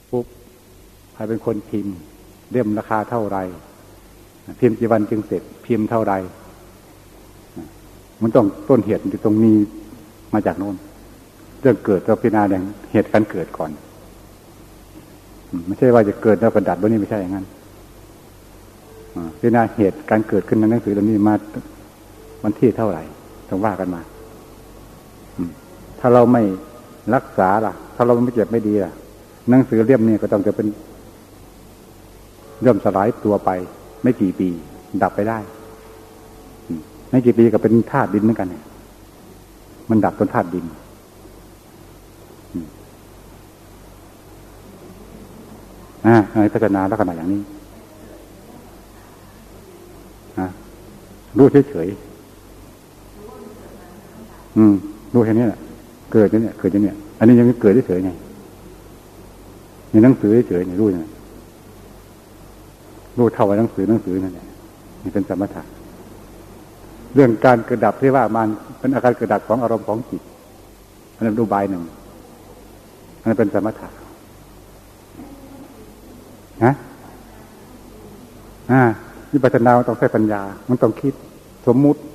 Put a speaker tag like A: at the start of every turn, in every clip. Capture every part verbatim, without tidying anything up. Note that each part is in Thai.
A: ปุ๊บใครเป็นคนพิมพ์เล่มราคาเท่าไรพิมพ์กี่วันจึงเสร็จพิมพ์เท่าไรมันต้องต้นเหตุอยู่ตรงนี้มาจากโน้นเรื่องเกิดเราพิจารณาอย่างเหตุการเกิดก่อนไม่ใช่ว่าจะเกิดแล้วกระดับวันนี้ไม่ใช่อย่างนั้นพิจารณาเหตุการเกิดขึ้นในหนังสือเล่มนี้มาวันที่เท่าไหร่ต้องว่ากันมาถ้าเราไม่รักษาล่ะถ้าเราไม่เก็บไม่ดีล่ะหนังสือเล่มนี้ก็ต้องจะเป็นเริ่มสลายตัวไปไม่กี่ปีดับไปได้ไม่กี่ปีก็เป็นธาตุดินเหมือนกันเนี่ยมันดับต้นธาตุดินอ่าในพัฒนาลักษณะอย่างนี้รู้เฉยๆอืมรู้แค่นี้แหละเกิดอย่างนี้เกิดอย่างนี้อันนี้ยังไม่เกิดเฉยๆไงในหนังสือเฉยๆเนี่ยรู้เนี่ยรู้เท่ากับหนังสือหนังสือนั่นแหละนี่เป็นสมถะเรื่องการเกิดดับที่ว่ามันเป็นอาการเกิดดับของอารมณ์ของจิตอันนั้นดูใบหนึ่งอันนั้นเป็นสมถะนะอ่าวิปัสสนาต้องใช้ปัญญามันต้องคิดสมมุติ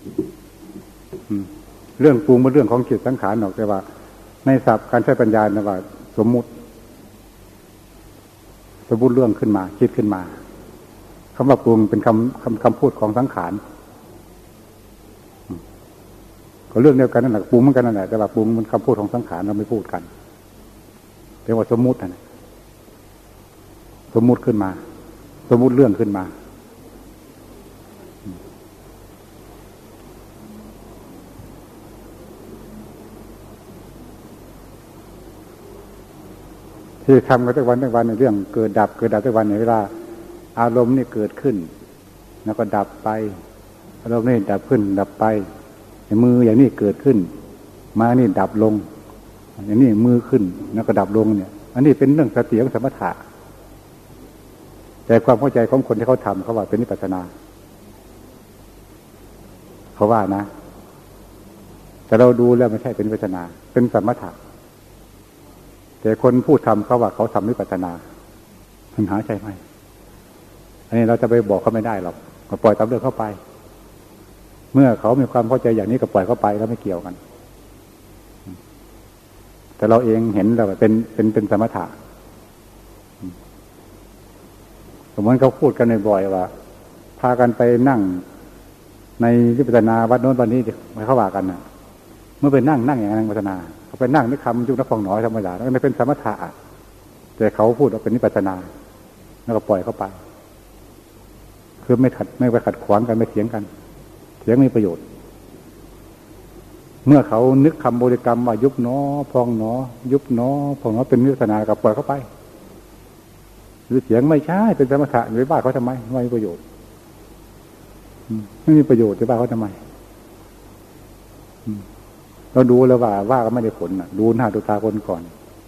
A: เรื่องปรุงเป็นเรื่องของจิตสังขารหรอกแต่ว่าในศัพท์การใช้ปัญญาเนี่ยว่าสมมุติสมมุติเรื่องขึ้นมาคิดขึ้นมาคำว่าปรุงเป็นคำคำคำพูดของสังขารก็เรื่องเดียวกันนั่นแหละปรุงเหมือนกันนั่นแหละแต่ว่าปรุงมันคำพูดของสังขารเราไม่พูดกันเรียกว่าสมมุตินะสมมุติขึ้นมาสมมุติเรื่องขึ้นมาที่ทำกันทุกวันทุกวันในเรื่องเกิดดับเกิดดับทุกวันในเวลาอารมณ์นี่เกิดขึ้นแล้วก็ดับไปอารมณ์นี่ดับขึ้นดับไปมืออย่างนี้เกิดขึ้นมานี่ดับลงอย่างนี้มือขึ้นแล้วก็ดับลงเนี่ยอันนี้เป็นเรื่องสติของสมถะแต่ความเข้าใจของคนที่เขาทำเขาว่าเป็นวิปัสสนาเขาว่านะแต่เราดูแล้วไม่ใช่เป็นวิปัสสนาเป็นสมถะแต่คนผู้ทำเขาว่าเขาทำวิปัสสนาปัญหาใช่ไหมอันนี้เราจะไปบอกเขาไม่ได้หรอกก็ปล่อยตามเรื่องเข้าไปเมื่อเขามีความเข้าใจอย่างนี้ก็ปล่อยเข้าไปแล้วไม่เกี่ยวกันแต่เราเองเห็นแล้วเป็นเป็นเป็นสมถะสมมติเขาพูดกันบ่อยๆว่าพากันไปนั่งในวิปัสสนาวัดโน้นวันนี้ไม่เข้าว่ากันนะเมื่อไปนั่งนั่งอย่างนั้นวิปัสสนาเขาไปนั่งนึกคำยุบนับฟองหนอธรรมดาแล้วไม่เป็นสมถะแต่เขาพูดว่าเป็นวิปัสสนาแล้วก็ปล่อยเข้าไปคือไม่ขัดไม่ไปขัดขวางกันไม่เถียงกันเถียงมีประโยชน์เมื่อเขานึกคำบริกรรมว่ายุบหนอพองหนอยุบหนอพองหนอเป็นวิปัสสนาก็ปล่อยเข้าไปหรือเถียงไม่ใช่เป็นสมถะอยู่ในบ้านเขาทำไมไม่มีประโยชน์ไม่มีประโยชน์จะบ้านเขาทำไมเราดูแล้วว่าว่าก็ไม่ได้ผลดูหน้าดูตาคนก่อน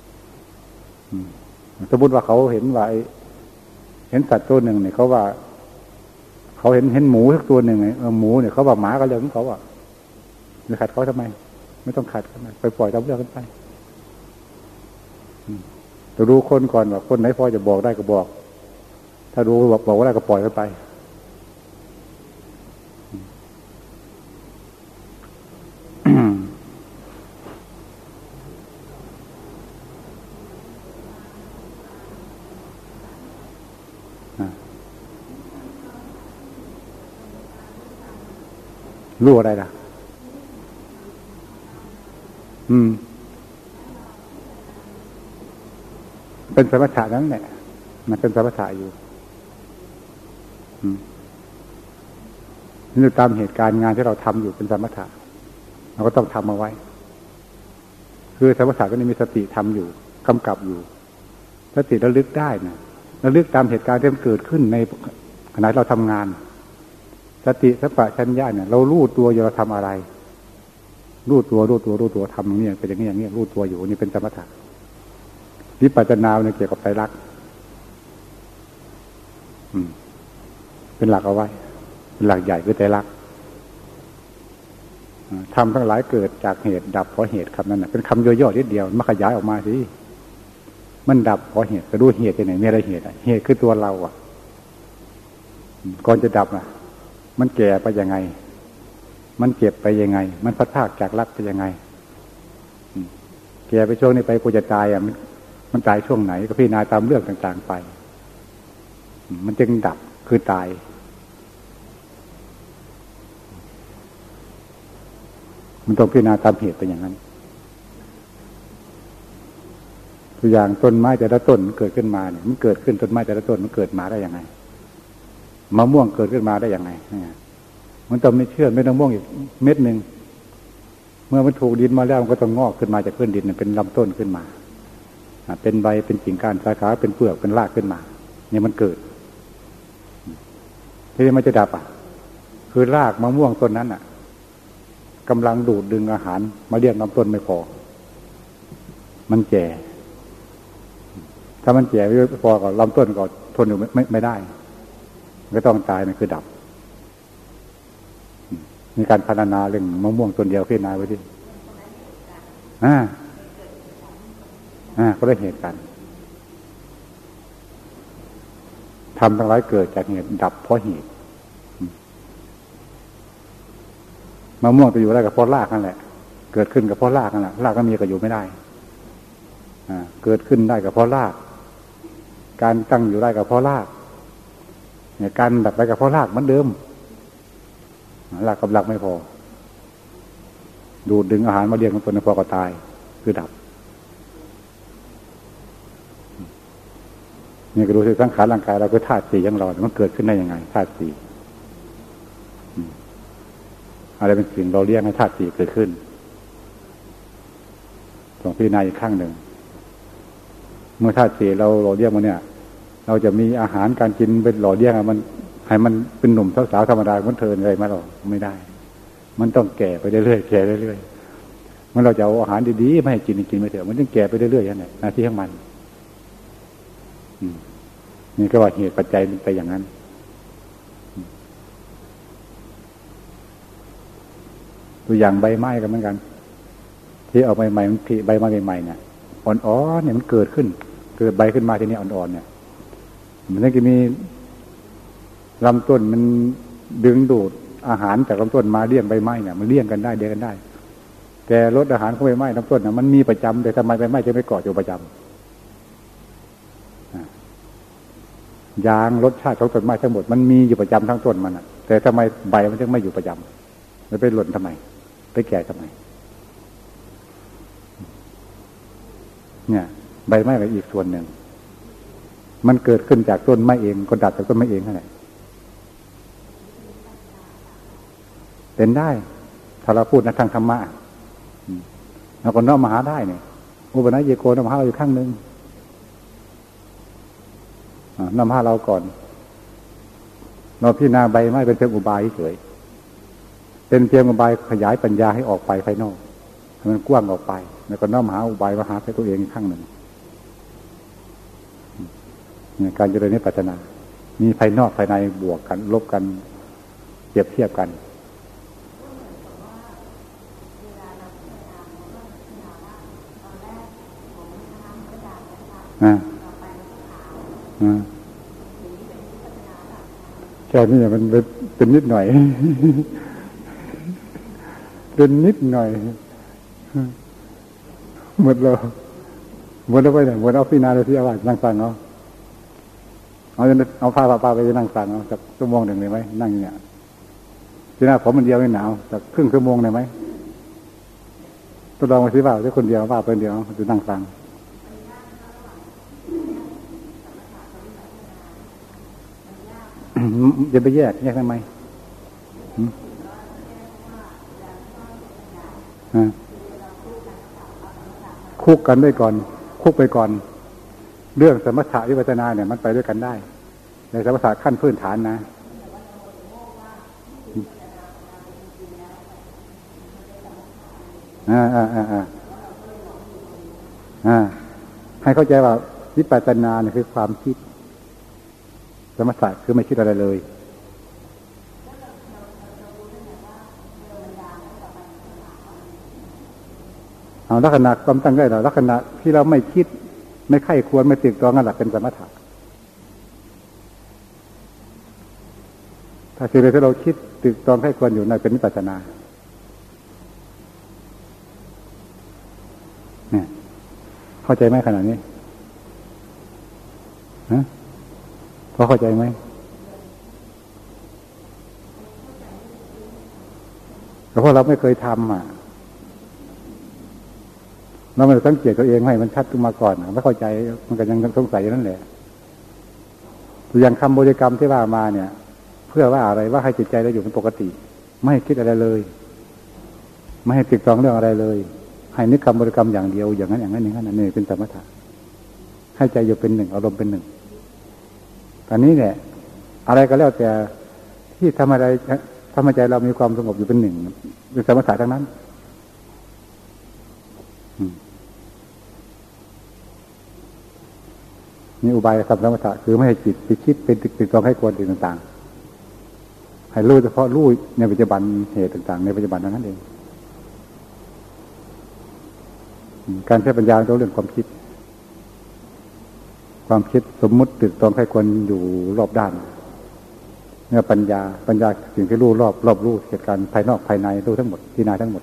A: สมมติว่าเขาเห็นว่าเห็นสัตว์ตัวหนึ่งเนี่ยเขาว่าเขาเห็นเห็นหมูสักตัวหนึ่งไงหมูเนี่ยเขาบอกหมาก็เรื่องของเขาอ่ะจะขัดเขาทำไมไม่ต้องขัดกันไปปล่อยตามเรื่องกันไปแต่ดูคนก่อนว่าคนไหนพอจะบอกได้ก็บอกถ้าดูบอกบอกว่าได้ก็ปล่อยกันไปรู้อะไรล่ะอืมเป็นสมถะนั่นแหละมันเป็นสมถะอยู่อืมนี่ตามเหตุการณ์งานที่เราทำอยู่เป็นสมถะเราก็ต้องทำเอาไว้คือสมถะก็มีสติทำอยู่กำกับอยู่สติระลึกได้นะระลึกตามเหตุการณ์ที่มันเกิดขึ้นในขณะเราทำงานสติสัพพะชัญญะเนี่ยเรารู้ตัวอยู่เราทำอะไรรู้ตัวรู้ตัวรู้ตัวทำอย่างนี้เป็นอย่างนี้อย่างนี้รู้ตัวอยู่นี่เป็นสมถะวิปัสสนาเนี่ยเกี่ยวกับไตรลักษณ์เป็นหลักเอาไว้เป็นหลักใหญ่คือไตรลักษณ์ทำทั้งหลายเกิดจากเหตุดับเพราะเหตุคำนั้นนะเป็นคำย่อๆนิดเดียวมันขยายออกมาสิมันดับเพราะเหตุก็ดูเหตุที่ไหนมีอะไรเหตุอ่ะเหตุคือตัวเราอ่ะก่อนจะดับอ่ะมันแก่ไปยังไงมันเจ็บไปยังไงมันพัดพรากจากรักไปยังไงแก่ไปช่วงนี้ไปกูจะตายอ่ะมันมันตายช่วงไหนก็พิจารณาตามเรื่องต่างๆไปมันจึงดับคือตายมันต้องพิจารณาตามเหตุเป็นอย่างนั้นตัวอย่างต้นไม้แต่ละต้นมันเกิดขึ้นมาเนี่ยมันเกิดขึ้นต้นไม้แต่ละต้นมันเกิดมาได้ยังไงมะม่วงเกิดขึ้นมาได้ยังไงมันต้องไม่เชื่อไม่ต้องม่วงอีกเม็ดหนึ่งเมื่อมันถูกดินมาแล้วมันก็ต้องงอกขึ้นมาจากพื้นดินเป็นลำต้นขึ้นมาเป็นใบเป็นกิ่งก้านสาขาเป็นเปลือกเป็นรากขึ้นมาเนี่ยมันเกิดทีนี้มันจะดับอ่ะคือรากมะม่วงต้นนั้นอ่ะกำลังดูดดึงอาหารมาเลี้ยงลำต้นไม่พอมันแก่ถ้ามันแก่ไม่พอก็ลำต้นก็ทนอยู่ไม่ไม่ได้ก็ต้องตายมันคือดับมีการพัฒนาเรื่องมะม่วงต้นเดียวพิจารณาไว้ดิอ่าอ่าก็ได้เหตุการณ์ทำทั้งหลายเกิดจากเหตุดับเพราะเหตุมะม่วงจะอยู่ได้กับเพราะรากนั่นแหละเกิดขึ้นกับเพราะรากนั่นแหละรากก็มีก็อยู่ไม่ได้อ่าเกิดขึ้นได้กับเพราะรากการตั้งอยู่ได้กับเพราะรากเนี่ยการดับไปกับเพราะรากเหมือนเดิมรากกับรากไม่พอดูดดึงอาหารมาเลี้ยงของตนไม่พอก็ตายคือดับนี่ก็ดูสิสังขารร่างกายเราคือธาตุสี่อย่างเรามันเกิดขึ้นได้ยังไงธาตุสี่อะไรเป็นสิ่งเราเลี้ยงให้ธาตุสี่เกิดขึ้นต้องพิจารณาอีกครั้งหนึ่งเมื่อธาตุสี่เราหล่อเลี้ยงมันเนี่ยเราจะมีอาหารการกินเป็นหล่อเลี้ยงมันให้มันเป็นหนุ่มสาวๆธรรมดาเหมือนเธออะไรมาหรอกไม่ได้มันต้องแก่ไปเรื่อยๆแก่เรื่อยๆมันเราจะเอาอาหารดีๆไม่ให้กินกินไม่เถอะมันต้องแก่ไปเรื่อยๆอย่างนี้หน้าที่ของมันนี่ก็ว่าเหตุปัจจัยมันไปอย่างนั้นตัวอย่างใบไม้ก็เหมือนกันที่เอาใบใหม่มันผลิใบไม้ใหม่ๆเนี่ยอ่อนๆเนี่ยมันเกิดขึ้นเกิดใบขึ้นมาทีนี้อ่อนๆเนี่ยมันต้องมีลำต้นมันดึงดูดอาหารจากลำต้นมาเลี้ยงใบไม้เนี่ยมันเลี้ยงกันได้เดียวกันได้แต่ลดอาหารของใบไม้ลำต้นเนี่ยมันมีประจำแต่ทำไมใบไม้จะไม่เกาะอยู่ประจำยางรสชาติของต้นไม้ทั้งหมดมันมีอยู่ประจำทั้งต้นมันอ่ะแต่ทำไมใบมันถึงไม่อยู่ประจำมันไปหล่นทำไมไปแก่ทำไมเนี่ยใบไม้ก็อีกส่วนหนึ่งมันเกิดขึ้นจากต้นไม้เองก็ดับจากต้นไม้เองนั่นแหละเป็นได้ถ้าเราพูดในทางธรรมะเราก็น้อมมาหาได้เนี่ยอุปนัยเยโกน้อมมาหาเราอยู่ข้างหนึ่งน้อมมาหาเราก่อนเราพิจารณาใบไม้เป็นเพียงอุบายเฉยเป็นเพียงอุบายขยายปัญญาให้ออกไปภายนอกให้มันกว้างออกไปแล้วก็น้อมหาอุบายมาหาตัวเองอีกข้างหนึ่งเนี่ยการเจริญนิพพานามีภายนอกภายในบวกกันลบกันเปรียบเทียบกันอ่าอ่าแค่นี้มันเป็นนิดหน่อยเป็นนิดหน่อยหมดแล้วหมดแล้วไปไหนหมดเอาพี่นาเลยที่อาว่านั่งฟังเนาะเอาเอาผ้าผ้าไปนั่งฟังเอาสักชั่วโมงหนึ่งเลยไหมนั่งเนี่ยที่หน้าผมมันเดียวไม่หนาวสักครึ่งชั่วโมงเลยไหมทดลองมาสิว่าแค่คนเดียวว่าเป็นเดียวจะนั่งฟังจะไปแยกแยกทำไมคุกกันด้วยก่อนคุกไปก่อนเรื่องสมถะวิปัสสนาเนี่ยมันไปด้วยกันได้ในสมถะขั้นพื้นฐานนะอ่าอ่าอ่าอ่าอ่าให้เข้าใจว่าวิปัสสนาเนี่ยคือความคิดสมถะคือไม่คิดอะไรเลยเอาลักษณะความตั้งใจเราลักษณะที่เราไม่คิดไม่ไข้ควรไม่ตึกตองนั่นแหละเป็นสมถะถ้าสิ่งใดที่เราคิดตึกตองไข้ควรอยู่นั่นเป็นวิปัสสนาเนี่ยเข้าใจไหมขนาดนี้ฮะพอเข้าใจไหมเพราะเราไม่เคยทำอ่ะเราไม่สังเกตตัวเองให้มันชัดขึ้นมาก่อนไม่เข้าใจมันก็ยังสงสัยอยู่นั่นแหละอย่างคำบริกรรมที่ว่ามาเนี่ยเพื่อว่าอะไรว่าให้จิตใจเราอยู่เป็นปกติไม่ให้คิดอะไรเลยไม่ให้ติดตองเรื่องอะไรเลยให้นึกคำบริกรรมอย่างเดียวอย่างนั้นอย่างนั้นอย่างนั้นนี่เป็นสมถะให้ใจอยู่เป็นหนึ่งอารมณ์เป็นหนึ่งตอนนี้เนี่ยอะไรก็แล้วแต่ที่ทำอะไรทำให้ใจเรามีความสงบอยู่เป็นหนึ่งเป็นสมถะทั้งนั้นนี่อุบายทำสมถะคือไม่ให้จิตไปคิดเป็นติดติดตองให้ควรสิ่งต่างๆให้รู้เฉพาะรู้ในปัจจุบันเหตุต่างๆในปัจจุบันนั้นเองการใช้ปัญญาต้องเรื่องความคิดความคิดสมมุติติดตองให้ควรอยู่รอบด้านเนี่ยปัญญาปัญญาสิ่งที่รู้รอบรอบรู้เหตุการณ์ภายนอกภายในรู้ทั้งหมดที่นาทั้งหมด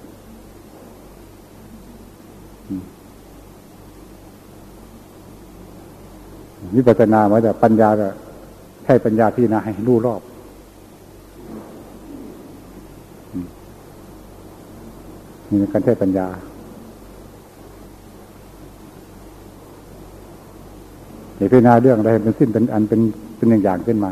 A: วิปัสสนาหมายถึงปัญญาก็ใช่ปัญญาที่นาให้รู้รอบนี่เป็นการใช้ปัญญาอย่าพิจารณาเรื่องอะไรเป็นสิ้นเป็นอันเป็นเป็นอย่างอย่างขึ้นมา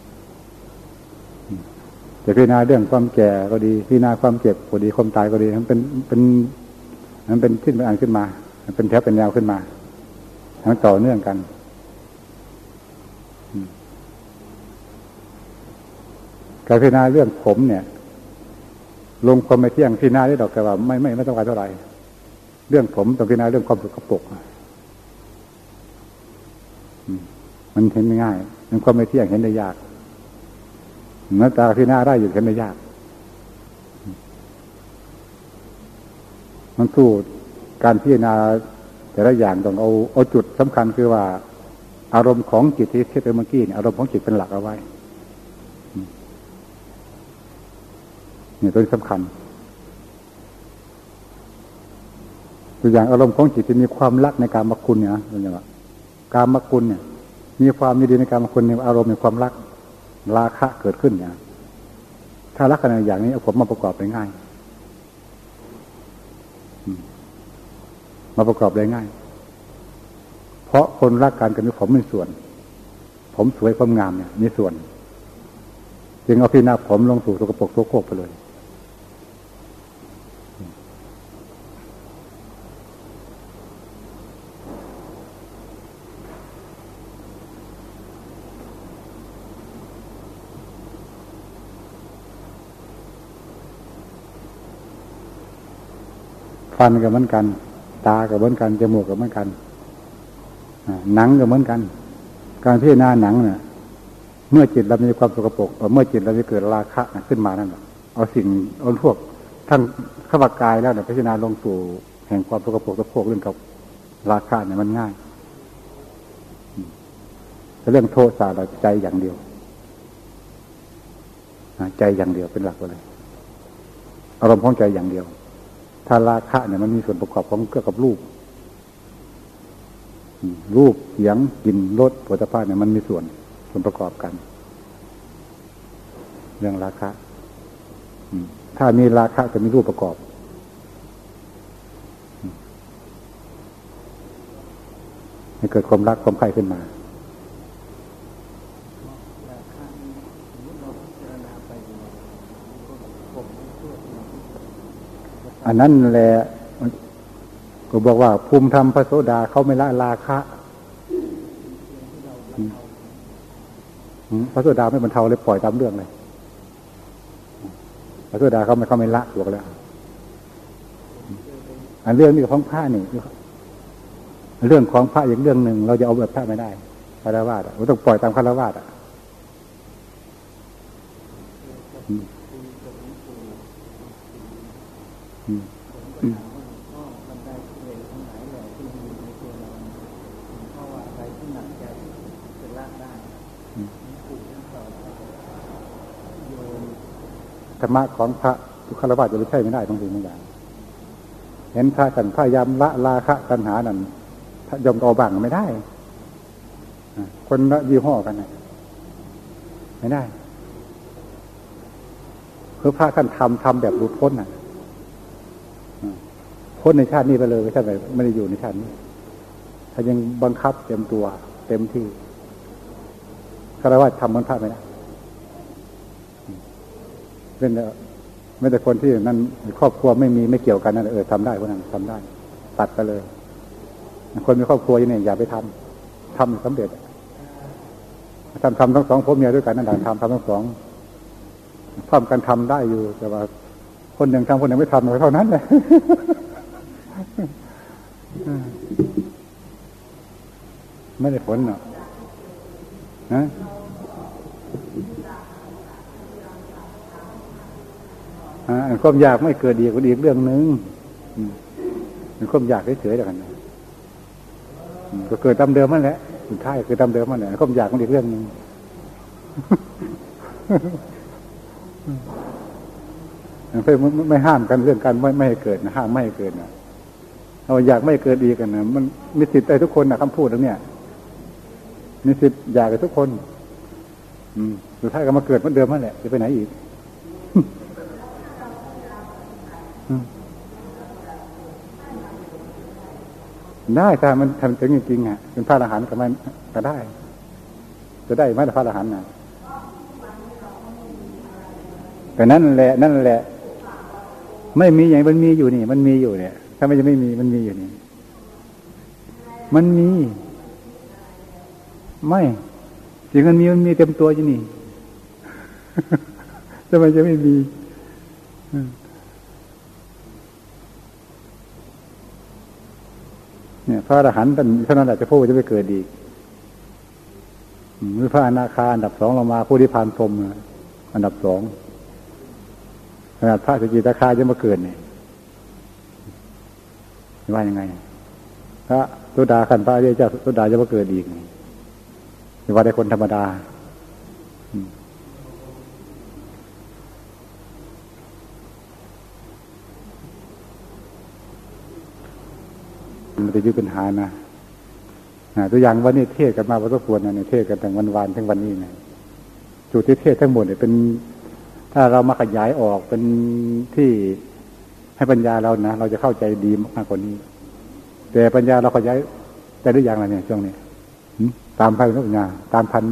A: จะพิจารณาเรื่องความแก่ก็ดีพิจารณาความเจ็บก็ดีความตายก็ดีมันเป็นเป็นมันเป็นสิ้นเป็นอันขึ้นมามันเป็นแถวเป็นแนวขึ้นมาทั้งต่อเนื่องกันการพิจารณาเรื่องผมเนี่ยลงความไม่เที่ยงพิจารณาได้ดอกแต่ว่าไม่ไม่ไม่ต้องการเท่าไหร่เรื่องผมต้องพิจารณาเรื่องความสกปรกมันเห็นไม่ง่ายมันความไม่เที่ยงเห็นได้ยากหน้าตาพิจารณาได้อยู่เห็นได้ยากมันสู้การพิจารณาแต่ละอย่างต้องเอาเอาจุดสำคัญคือว่าอารมณ์ของจิตที่เทศไปเมื่อกี้เนี่ยอารมณ์ของจิตเป็นหลักเอาไว้เนี่ยตัวสำคัญตัวอย่างอารมณ์ของจิตที่มีความรักในการมคุณเนี่ยนะเป็นยังไงการมคุณเนี่ยมีความยินดีในการมคุณในอารมณ์มีความรักราคะเกิดขึ้นเนี่ยถ้ารักกันอย่างนี้เอาผมมาประกอบได้ง่ายมาประกอบได้ง่ายเพราะคนรักกันกับมีผมเป็นส่วนผมสวยความงามเนี่ยมีส่วนจึงเอาพิจารณาผมลงสู่สกปรกโสโครกไปเลยฟันก็เหมือนกันตาก็เหมือนกันจมูกก็เหมือนกันหนังก็เหมือนกันการพิจารณาหนังเนี่ยเมื่อจิตเรามีความสกปรกเมื่อจิตเราจะเกิดราคะขึ้นมานั่นแหละเอาสิ่งเอาพวกทั้งข้าวกายแล้วเนี่ยพิจารณาลงสู่แห่งความสกปรกสกปรกเรื่องกับราคะเนี่ยมันง่ายแต่เรื่องโทสะเราใจอย่างเดียวใจอย่างเดียวเป็นหลักเลยอารมณ์ของใจอย่างเดียวถ้าราคะเนี่ยมันมีส่วนประกอบของเกี่ยวกับรูปรูปเสียงกลิ่นรสโผฏฐัพพะเนี่ยมันมีส่วนส่วนประกอบกันเรื่องราคะถ้ามีราคะจะมีรูปประกอบให้เกิดความรักความใคร่ขึ้นมาอันนั้นแหละก็บอกว่าภูมิธรรมพระโสดาเขาไม่ละราคะพระโสดาไม่บรรเทาเลยปล่อยตามเรื่องเลยพระโสดาเขาไม่เขาไม่ละตัวแล้วอันเรื่องนี้ของพระนี่เรื่องของพระอย่างเรื่องหนึ่งเราจะเอาแบบพระไม่ได้คฤหัสถ์เราต้องปล่อยตามคฤหัสถ์อ่ะธรรมะของพระทุกขลบาทจะไม่ใช่ไม่ได้บางทีบางอย่างเห็นพระสันพยายามละราคะตัณหานั่นยอมเอาบังไม่ได้คนละยี่ห้อกันนะไม่ได้คือพระท่านทำทำแบบหลุดพ้นน่ะพ้นในชาตินี้ไปเลยท่านไม่ได้อยู่ในชาตินี้ถ้ายังบังคับเต็มตัวเต็มที่คารวะทำเหมือนพระไม่ได้เป็นไม่แต่คนที่นั่นครอบครัวไม่มีไม่เกี่ยวกันนั่นเออทำได้พวกนั้นทำได้ตัดไปเลยคนมีครอบครัวอย่างนี้อย่าไปทำทำสำเร็จทำทำทั้งสองพ่อเมียด้วยกันนั่นแหละทำทำทั้งสองพร้อมกันทำได้อยู่แต่ว่าคนหนึ่งทำคนหนึ่งไม่ทำเท่านั้นเลยไม่ได้ผลหรอกนะความอยากไม่เกิดดีกว่าอีกเรื่องนึงมันความอยากเฉยๆแล้วกันก็เกิดตามเดิมนั่นแหละสุดท้ายคือตามเดิมนั่นแหละความอยากมันอีกเรื่องนึงไม่ไม่ห้ามกันเรื่องการไม่ไม่ให้เกิดนะห้ามไม่ให้เกิดนะเราอยากไม่เกิดดีกันนะมันมีสิทธิ์ได้ทุกคนนะคำพูดตรงเนี้ยมีสิทธิ์อยากกันทุกคนอืมสุดท้ายก็มาเกิดเหมือนเดิมนั่นแหละจะไปไหนอีกได้ถ้ามันทำถึงจริงๆอ่ะเป็นพระอรหันต์ก็มันก็ได้จะได้ไหมแต่พระอรหันต์น่ะแต่นั่นแหละนั่นแหละไม่มีอย่างมันมีอยู่นี่มันมีอยู่เนี่ยถ้าไม่จะไม่มีมันมีอยู่นี่มันมีไม่จริงมันมีมันมีเต็มตัวอยู่นี่ทำไมจะไม่มีเนี่ยพระอรหันต์เท่านั้นแหละจะพูดจะไปเกิดอีกหรือพระอนาคาอันดับสองลงมาผู้ที่ผ่านพรหมอันดับสองขนาดพระสกิทาคาจะมาเกิดเนี่ยว่ายังไงพระโสดาขันธ์พระอริยเจ้าโสดาจะมาเกิดอีกนี่ว่าได้คนธรรมดามันจะยุ่งปัญหานะตัวอย่างวันนี้เทศกันมาพอสมควรนะเนี่ยเทศกันตั้งวันวานถึงวันนี้นะจุดที่เทศทั้งหมดเนี่ยเป็นถ้าเรามาขยายออกเป็นที่ให้ปัญญาเรานะเราจะเข้าใจดีมากกว่านี้แต่ปัญญาเราขยายได้หรือยังล่ะเนี่ยช่วงนี้ตามพันธุ์ปัญญาตามพันไหม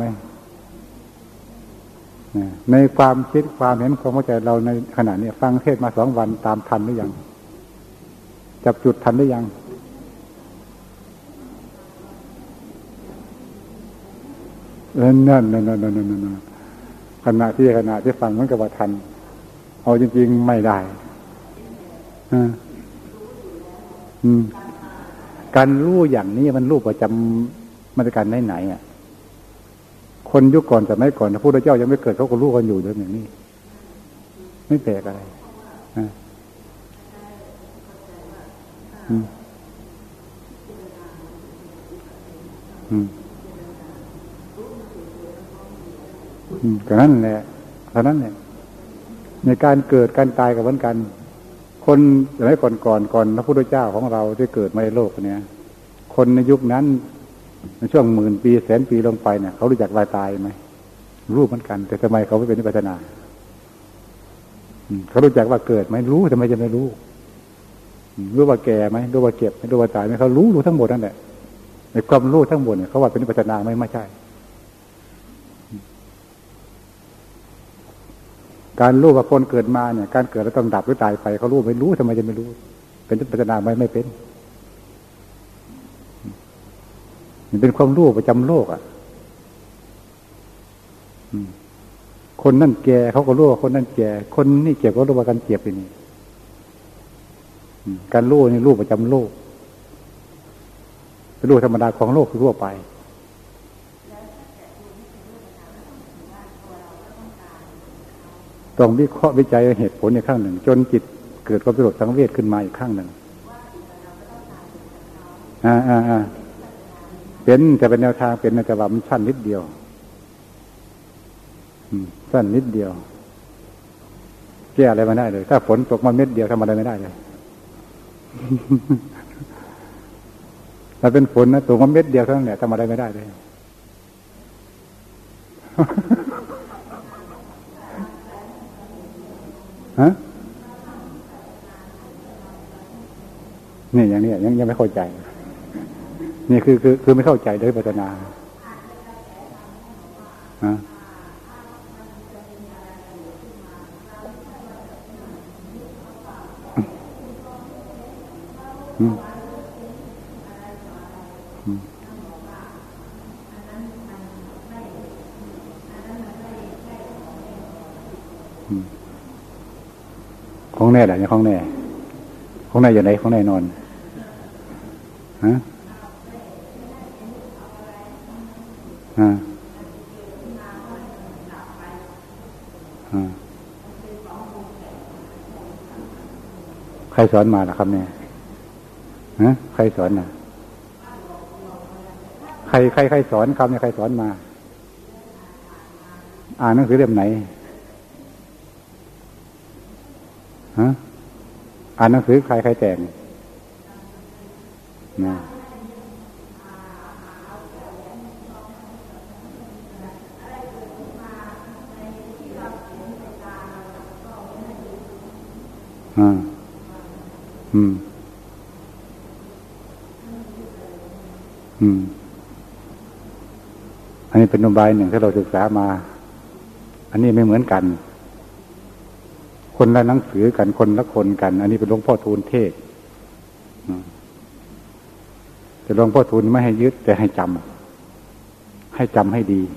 A: ในความคิดความเห็นความเข้าใจเราในขณะนี้ฟังเทศมาสองวันตามทันหรือยังจับจุดทันหรือยังเออนั่นนั่นนั่นนั่นนั่นขณะที่ขณะที่ฟังมันก็ว่าทันเอาจริงๆไม่ได้อืมการรู้อย่างนี้มันรู้ประจำมาตรการไหนๆอ่ะคนยุคก่อนแต่ไม่ก่อนพระพุทธเจ้ายังไม่เกิดเขาก็รู้กันอยู่ด้วยอย่างนี้ไม่แปลกอะไรอ่าอืมอืมอืมก็นั่นแหละเท่านั้นแหละในการเกิดการตายกับเหมือนกันคนสมัยก่อนก่อนก่อนพระพุทธเจ้าของเราที่เกิดมาในโลกเนี้ยคนในยุคนั้นในช่วงหมื่นปีแสนปีลงไปเนี่ยเขารู้จักวายตายไหมรู้เหมือนกันแต่ทำไมเขาไม่เป็นวิปัสสนาเขารู้จักว่าเกิดไหมรู้ทำไมจะไม่รู้รู้ว่าแก่ไหมรู้ว่าเก็บไหมรู้ว่าตายไหมเขารู้รู้ทั้งหมดนั่นแหละในความรู้ทั้งหมดเนี่ยเขาว่าเป็นวิปัสสนาไหมไม่ใช่การรู้ว่าคนเกิดมาเนี่ยการเกิดแล้วต้องดับหรือตายไปเขารู้ไม่รู้ทำไมจะไม่รู้เป็นวิปัสสนาไหมไม่เป็นมันเป็นความรู้ประจำโลกอ่ะคนนั่นแก่เขาก็รู้ว่าคนนั่นแก่คนนี่เจ็บก็รู้ว่าการเจ็บไปนี่การรู้นี่รู้ประจำโลกเป็นรู้ธรรมดาของโลกทั่วไปต้องวิเคราะห์วิจัยเหตุผลในข้างหนึ่งจนจิตเกิดความสลดสังเวชขึ้นมาอีกข้างหนึ่งอ่าอ่าอ่าเป็นจะเป็นแนวทางเป็นแต่ว่ามันสั้นนิดเดียวสั้นนิดเดียวแก้อะไรมาได้เลยถ้าฝนตกมาเม็ดเดียวทำอะไรไม่ได้เลยถ้าเป็นฝนนะตกมาเม็ดเดียวเท่านั้นแหละทำอะไรไม่ได้เลยฮะนี่อย่างนี้ยังยังไม่เข้าใจนี่คือคือคือไม่เข้าใจด้วยปัจนาฮะอืมอืมอืมของแน่แหละยังของแน่ของแน่อยู่ไหนของแน่นอนฮะอ่าอ่าใครสอนมาล่ะครับเนี่ยฮะใครสอนน่ะใครใครใครสอนคำเนี่ยใครสอนมาอ่านหนังสือเล่มไหนฮะอ่านหนังสือใครใครแต่งนะอ่าอืมอืมอันนี้เป็นนโยบายหนึ่งที่เราศึกษามาอันนี้ไม่เหมือนกันคนละหนังสือกันคนละคนกันอันนี้เป็นหลวงพ่อทูลเทศแต่หลวงพ่อทูลไม่ให้ยึดแต่ให้จำให้จำให้ดี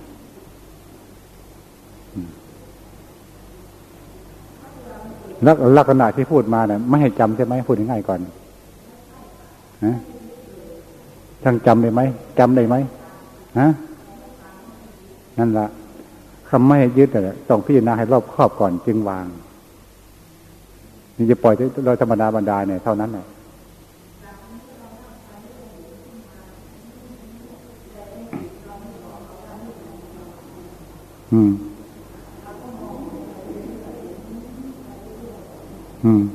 A: ลักลักษณะที่พูดมาเนี่ยไม่ให้จำใช่ไหมพูดง่ายๆก่อนนะช่างจำได้ไหมจำได้ไหมฮะนั่นละคำไม่ให้ยึดแต่ต้องพิจารณาให้รอบครอบก่อนจึงวางนี่จะปล่อยโดยธรรมดาบรรดาเนี่ยเท่านั้นแหละอืมอืม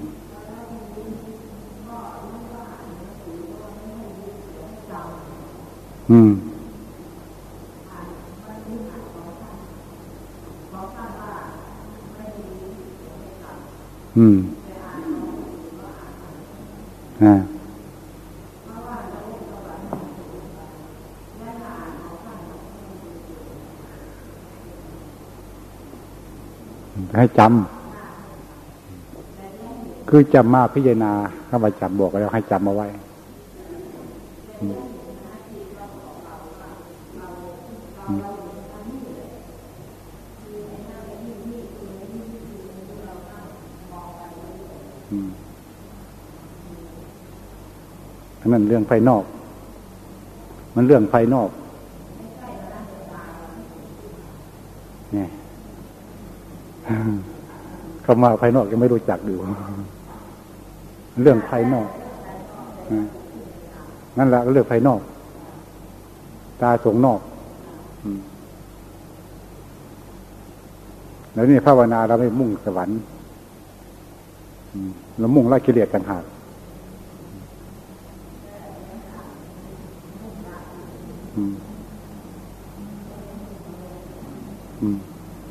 A: อืมอืมอ่าให้จำคือจำมาพิจารณาเข้ามาจำบอกแล้วให้จำเอาไว้อันนั้นเรื่องภายนอกมันเรื่องภายนอกเนี่ยคำว่าภายนอกยังไม่รู้จักอยู่เรื่องภายนอกนั่นแหละเรื่องภายนอกตาสงนอกแล้วนี่ภาวนาเราไม่มุ่งสวรรค์เรามุ่งละกิเลสต่างหากอืมอืม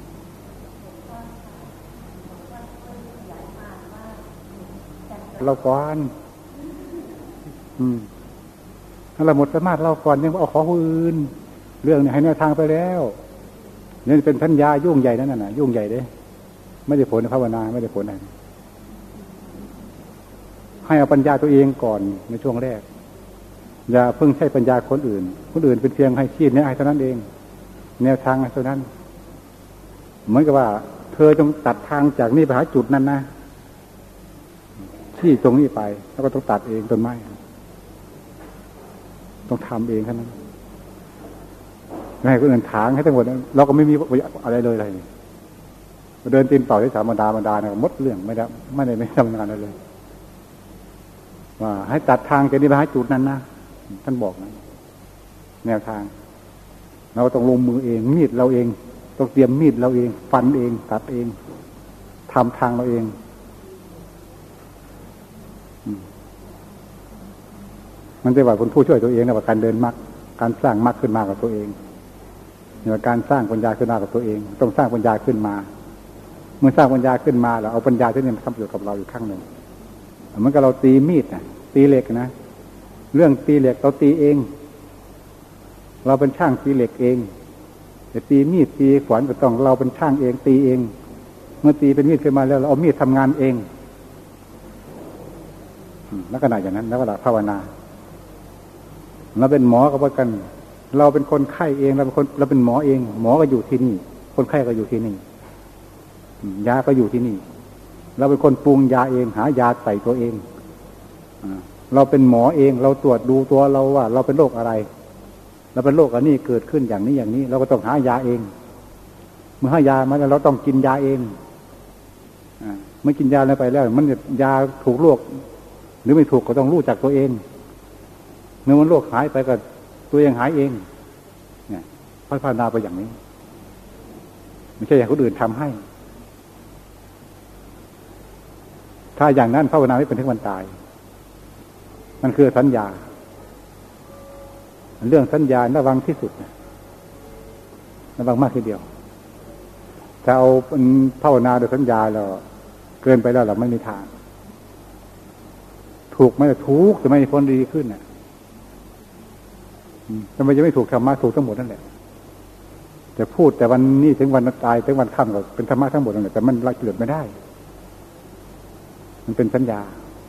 A: เราก่อนอืมถ้าเราหมดสามารถเราก่อนยังเอาขอผู้อื่นเรื่องนี้ให้แนวทางไปแล้วนี่เป็นสัญญายุ่งใหญ่นั่นน่ะยุ่งใหญ่เด้ไม่ได้ผลในภาวนาไม่ได้ผลอะไรให้เอาปัญญาตัวเองก่อนในช่วงแรกอย่าเพิ่งใช้ปัญญาคนอื่นคนอื่นเป็นเพียงให้ชี้แนะให้เท่านั้นเองแนวทางเท่านั้นเหมือนกับว่าเธอจงตัดทางจากนี่ไปหาจุดนั้นนะที่ตรงนี้ไปแล้วก็ต้องตัดเองต้นไม้ต้องทำเองเท่านั้นไม่ให้คนอื่นถางให้ทั้งหมดเราก็ไม่มีอะไรเลยอะไรเดินตีนเปล่าที่สามบรรดาบรรดาเนี่ยมดเรื่องไม่ได้ไม่ได้ไม่ทำงานอะไรเลยว่าให้ตัดทางจากนี้ไปหาจุดนั้นนะท่านบอกนะแนวทางเราต้องลงมือเองมีดเราเองต้องเตรียมมีดเราเองฟันเองตัดเองททำทางเราเองมันจะว่าเป็นผู้ช่วยตัวเองนะว่าการเดินมรรคการสร้างมรรคขึ้นมากับตัวเองเนี่ยการสร้างปัญญาขึ้นมากับตัวเองต้องสร้างปัญญาขึ้นมาเมื่อสร้างปัญญาขึ้นมาเราเอาปัญญาที่นี่มาทำประโยชน์กับเราอยู่ข้างหนึ่งเหมือนกับเราตีมีดนะตีเหล็กนะเรื่องตีเหล็กเราตีเองเราเป็นช่างตีเหล็กเองแต่ตีมีดตีขวานก็ต้องเราเป็นช่างเองตีเองเมื่อตีเป็นมีดขึ้นมาแล้วเราเอามีดทำงานเองลักษณะอย่างนั้นแล้วก็ภาวนาเราเป็นหมอก็เหมือนกันเราเป็นคนไข้เองเราเป็นคนเราเป็นหมอเองหมอก็อยู่ที่นี่คนไข้ก็อยู่ที่นี่ยาก็อยู่ที่นี่เราเป็นคนปรุงยาเองหายาใส่ตัวเองเราเป็นหมอเองเราตรวจดูตัวเราว่าเราเป็นโรคอะไรเราเป็นโรคอันนี้เกิดขึ้นอย่างนี้อย่างนี้เราก็ต้องหายาเองเมื่อหายามาแล้วเราต้องกินยาเองเมื่อกินยาแล้วไปแล้วมันยาถูกโรคหรือไม่ถูกก็ต้องรู้จักตัวเองเมื่อมันโรคหายไปก็ตัวเองหายเองเนี่ยพัฒนาไปอย่างนี้ไม่ใช่อย่างคนอื่นทำให้ถ้าอย่างนั้นภาวนาไม่เป็นถึงวันตายมันคือสัญญาเรื่องสัญญาระวังที่สุดระวังมากทีเดียวถ้าเอาภาวนาโดยสัญญาเราเกินไปแล้วเราไม่มีทางถูกไม่ถูกจะไม่พ้นดีขึ้นน่ะทำไมจะไม่ถูกธรรมะถูกทั้งหมดนั่นแหละจะพูดแต่วันนี้ถึงวันตายถึงวันค่ำก็เป็นธรรมะทั้งหมดนั่นแหละแต่มันละเกิดไม่ได้มันเป็นสัญญา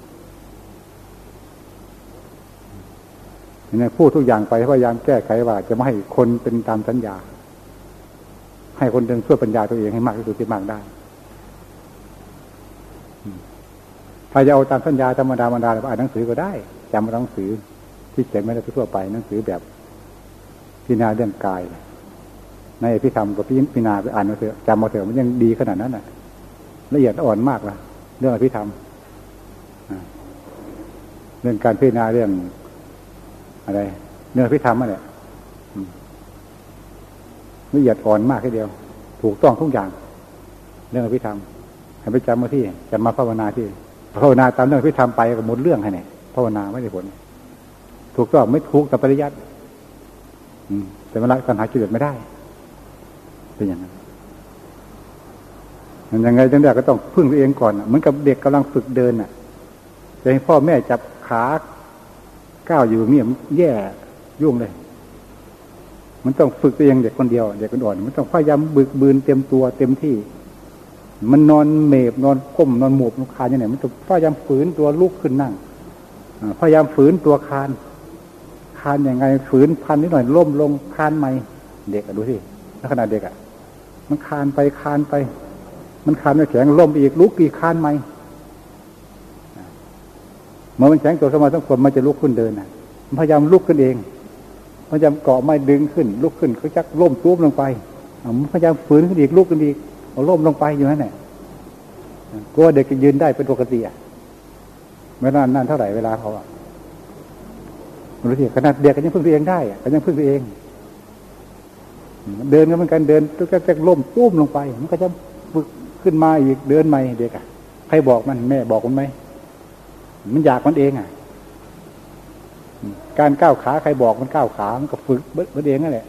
A: เนี่ยพูดทุกอย่างไปพยายามแก้ไขว่าจะไม่ให้คนเป็นตามสัญญาให้คนเดินช่วยปัญญาตัวเองให้มากที่สุดที่มากได้ถ้าจะเอาตามสัญญาธรรมดาธรรมดาอ่านหนังสือก็ได้จำหนังสือที่เขียนไม่ได้ทั่วไปหนังสือแบบพิจารณาเรื่องกายในพิธรรมกับพิจารณาไปอ่านมาเถอะจำมาเถอะมันยังดีขนาดนั้นน่ะละเอียดอ่อนมากละเรื่องอภิธรรมเรื่องการพิจารณาเรื่องอะไรเรื่องอภิธรรมนั่นแหละละเอียดอ่อนมากแค่เดียวถูกต้องทุกอย่างเรื่องอภิธรรมให้ไปจำมาที่จำมาภาวนาที่ภาวนาตามเรื่องอภิธรรมไปก็หมดเรื่องให้เนี่ยภาวนาไม่ได้ผลถูกต้องไม่ถูกกับปริยัติแต่มันละปัญหากิเลสไม่ได้เป็นอย่างนั้นมันยังไงจังเด็กก็ต้องพึ่งตัวเองก่อนเหมือนกับเด็กกำลังฝึกเดินน่ะจะให้พ่อแม่จับขาก้าวอยู่เนี่ยมันแย่ยุ่งเลยมันต้องฝึกตัวเองเด็กคนเดียวเด็กคนอ่อนมันต้องพยายามบึกบืนเต็มตัวเต็มที่มันนอนเมบนอนก้มนอนหมอบนอนคานอย่างไหนมันต้องพยายามฝืนตัวลุกขึ้นนั่งพยายามฝืนตัวคานคานอย่างไงฝืนพันนิดหน่อยล้มลงคานใหม่เด็กอะดูสิลักษณะเด็กอะมันคานไปคานไปมันคานไม่แข็งล้มอีกลุกอีกคานใหม่เมื่อมันแข็งตัวสมาธิความมันจะลุกขึ้นเดินนะพยายามลุกขึ้นเองพยายามเกาะไม้ดึงขึ้นลุกขึ้นเขาจักล้มตุ้มลงไปพยายามฝืนขึ้นอีกลุกขึ้นอีกเอาล้มลงไปอยู่นั่นแหละกลัวเด็กจะยืนได้เป็นปกติอ่ะเวลานานเท่าไหร่เวลาเขาอ่ะรู้สิขนาดเด็กก็ยังพึ่งตัวเองได้อ่ะก็ยังพึ่งตัวเองเดินก็เหมือนกันเดินก็จะล้มตุ้มลงไปมันก็จะฝึกขึ้นมาอีกเดินใหม่เด็กอ่ะใครบอกมันแม่บอกมันไหมมันอยากมันเองอ่ะการก้าวขาใครบอกมันก้าวขามันก็ฝึกมันเองนั่นแหละ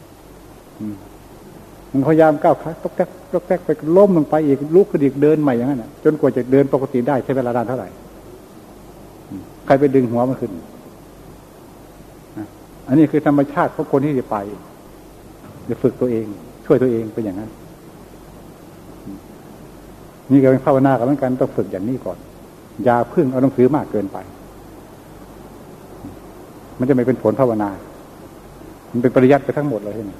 A: มันพยายามก้าวขาตกแตกตกแตกไปล้มลงไปอีกลุกขึ้นอีกเดินใหม่อย่างนั้นจนกว่าจะเดินปกติได้ใช้เวลานานเท่าไหร่ใครไปดึงหัวมันขึ้นอันนี้คือธรรมชาติของคนที่จะไปจะฝึกตัวเองช่วยตัวเองเป็นอย่างนั้นนี่ก็เป็นภาวนากับเหมือนกันต้องฝึกอย่างนี้ก่อนอย่าพึ่งเอาหนังสือมากเกินไปมันจะไม่เป็นผลภาวนามันเป็นปริยัติไปทั้งหมดเลยนี่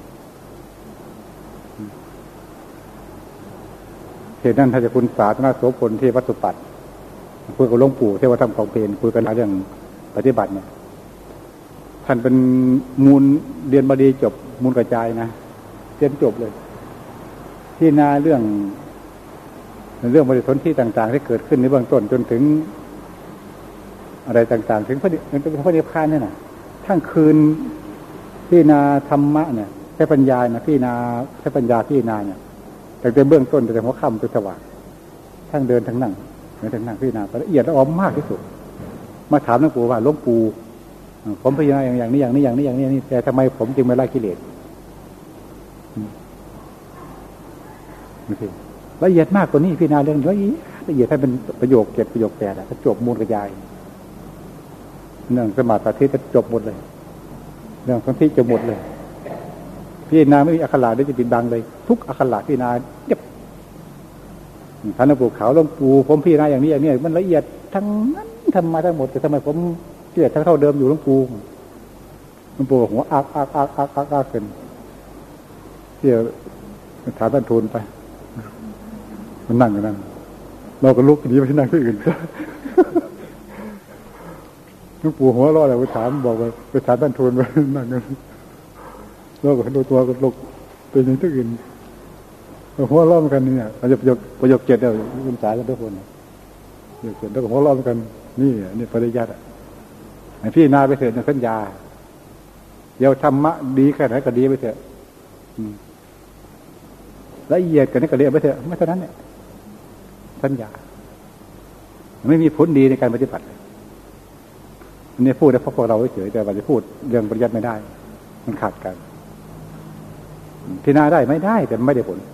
A: เหตุนั้นถ้าจะคุณสาธารณโสพลที่วัดสุปัตคุยกับหลวงปู่เทวธรรมของเพลนคุยกันเรื่องปฏิบัติเนี่ยท่านเป็นมูลเรียนบดีจบมูลกระจายนะเรียนจบเลยที่นาเรื่องเรื่องบริสุทธิ์ที่ต่างๆที่เกิดขึ้นในเบื้องต้นจนถึงอะไรต่างๆถึงพระพระนิพพานเนี่ยนะทั้งคืนพี่นาธรรมะเนี่ยใช้ปัญญานะพี่นาใช้ปัญญาพี่นาเนี่ยแต่ในเบื้องต้นแต่หัวค่ำจนสว่างทั้งเดินทั้งนั่งเดินทั้งนั่งพิจารณาละเอียดละออมากที่สุดมาถามหลวงปู่ว่าหลวงปู่ผมพิจารณาอย่างนี้อย่างนี้อย่างนี้อย่างนี้นี่แต่ทำไมผมจึงไม่ละกิเลสไม่ใช่ละเอียดมากกว่านี้พิจารณาเรื่องละเอียดละเอียดให้เป็นประโยคเจ็ดประโยคแปดอะจบมูลกระจายเรื่องสมาธิจะจบหมดเลยเรื่องสมาธิจะหมดเลยพิจารณาไม่มีอักขระได้จะปิดบังเลยทุกอักขระพิจารณาเย็บท่านหลวงปู่ขาวหลวงปู่ผมพิจารณาอย่างนี้อย่างนี้มันละเอียดทั้งนั้นทำมาทั้งหมดแต่ทำไมผมเกลียดทั้งเท่าเดิมอยู่หลวงปู่หลวงปู่หัวอักอักอักอักอักอักขึ้นเที่ยวถามท่านทูลไปมันนั่งกันนั่งเราก็ลุกหนีไปนั่งที่อื่นหลวงปู่หัวรอดเลยไปถามบอกไปไปถามท่านทูลไปนั่งกันเราก็ดูตัวก็ลุกไปในที่อื่นหัวล้อมกันเนี่ยประโยคประโยคเจ็ดเดียวคุณสายกันทุกคนประโยคเจ็ดแล้วก็หัวล้อมกันนี่นี่ปริยัติอ่ะพี่นาไปเถิดในสัญญาเดี๋ยวธรรมะดีแค่ไหนก็ดีไปเถอะละเอียดกันนี่ก็เรียกไปเถอะไม่เท่านั้นเนี่ยสัญญาไม่มีผลดีในการปฏิบัติอันนี้พูดได้เพราะพวกเราเฉยแต่ว่าจะพูดเรื่องปริยัติไม่ได้มันขาดกันพิจารณาได้ไม่ได้แต่ไม่ได้ผล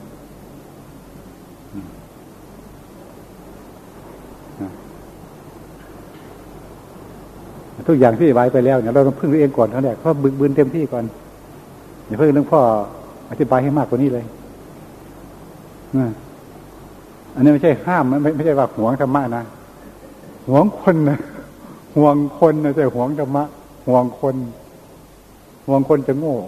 A: ทุกอย่างที่ไว้ไปแล้วเนี่ยเราต้องพึ่งตัวเองก่อนเท่านั้นเพราะบึกบืนเต็มที่ก่อนอย่าเพิ่งเรื่องพ่ออธิบายให้มากกว่านี้เลยอันนี้ไม่ใช่ห้ามไม่ไม่ใช่ว่าหวงธรรมะนะหวงคนนะห่วงคนนะใช่หวงธรรมะห่วงคนห่วงคนจะโง่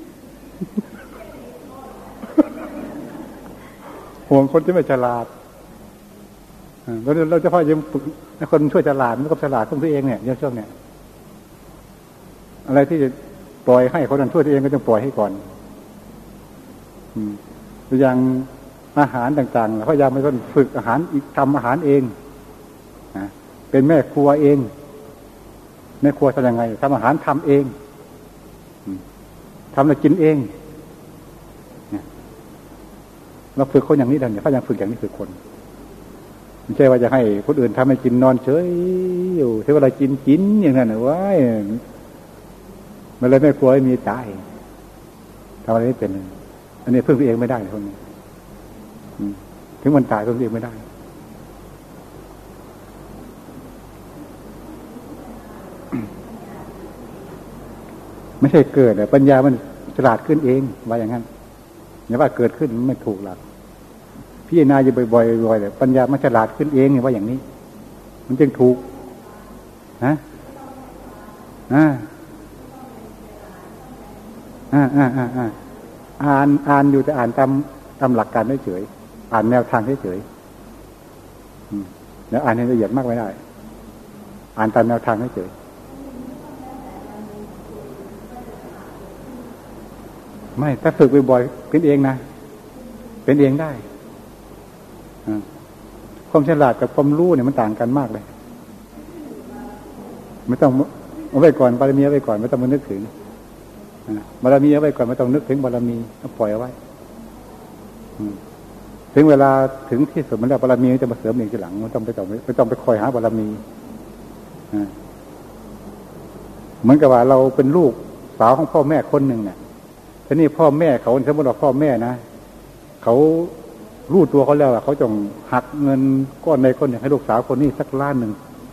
A: ห่วงคนที่ไม่ฉลาดเราเราจะพยายามฝึกให้คนช่วยฉลาดมันก็ฉลาดของตัวเองเนี่ยเยอะช่วงเนี่ยอะไรที่จะปล่อยให้คนนั้นช่วยตัวเองก็ต้องปล่อยให้ก่อนอย่างอาหารต่างๆพยายามให้คนฝึกอาหารทำอาหารเองเป็นแม่ครัวเองแม่ครัวทำยังไงทำอาหารทำเองทำแล้วกินเองเราฝึกคนอย่างนี้ได้เนี่ยพยายามฝึกอย่างนี้ฝึกคนไม่ใช่ว่าจะให้คนอื่นทำให้กินนอนเฉยอยู่ที่เวลากินกินอย่างนั้นนะว้ายมันเลยไม่กลัวให้มีตายทำอะไรไม่เป็นอันนี้พึ่งตัวเองไม่ได้คนนี้ถึงมันตายพึ่งตัวเองไม่ได้ไม่ใช่เกิดแต่ปัญญามันฉลาดขึ้นเองว่าอย่างนั้นอย่าว่าเกิดขึ้นไม่ถูกหลักพี่นาจะบ่อยๆบ่อยๆเลยปัญญามันฉลาดขึ้นเองว่าอย่างนี้มันจึงถูกนะอ่าอ่าอ่าอ่าอ่าอ่านอ่านอยู่แต่อ่านตามตามหลักการเฉยๆอ่านแนวทางเฉยๆแล้วอ่านให้ละเอียดมากไม่ได้อ่านตามแนวทางเฉยไม่ถ้าฝึกบ่อยๆเป็นเองนะเป็นเองได้ความฉลาดกับความรู้เนี่ยมันต่างกันมากเลยไม่ต้องเอาไว้ก่อนบารมีเอาไว้ก่อนไม่ต้องมานึกถึงบารมีเอาไว้ก่อนไม่ต้องนึกถึงบารมีต้องปล่อยเอาไว้ถึงเวลาถึงที่สุดมันแล้วบารมีจะมาเสริมเองทีหลังไม่ต้องไปต่อไม่ต้องไปคอยหาบารมีเหมือนกับว่าเราเป็นลูกสาวของพ่อแม่คนหนึ่งเนี่ยทีนี้พ่อแม่เขาสมมติว่าพ่อแม่นะเขารู้ตัวเขาแล้วเขาจงหักเงินก้อนใดก้อนหนึ่งให้ลูกสาวคนนี้สักล้านหนึ่ง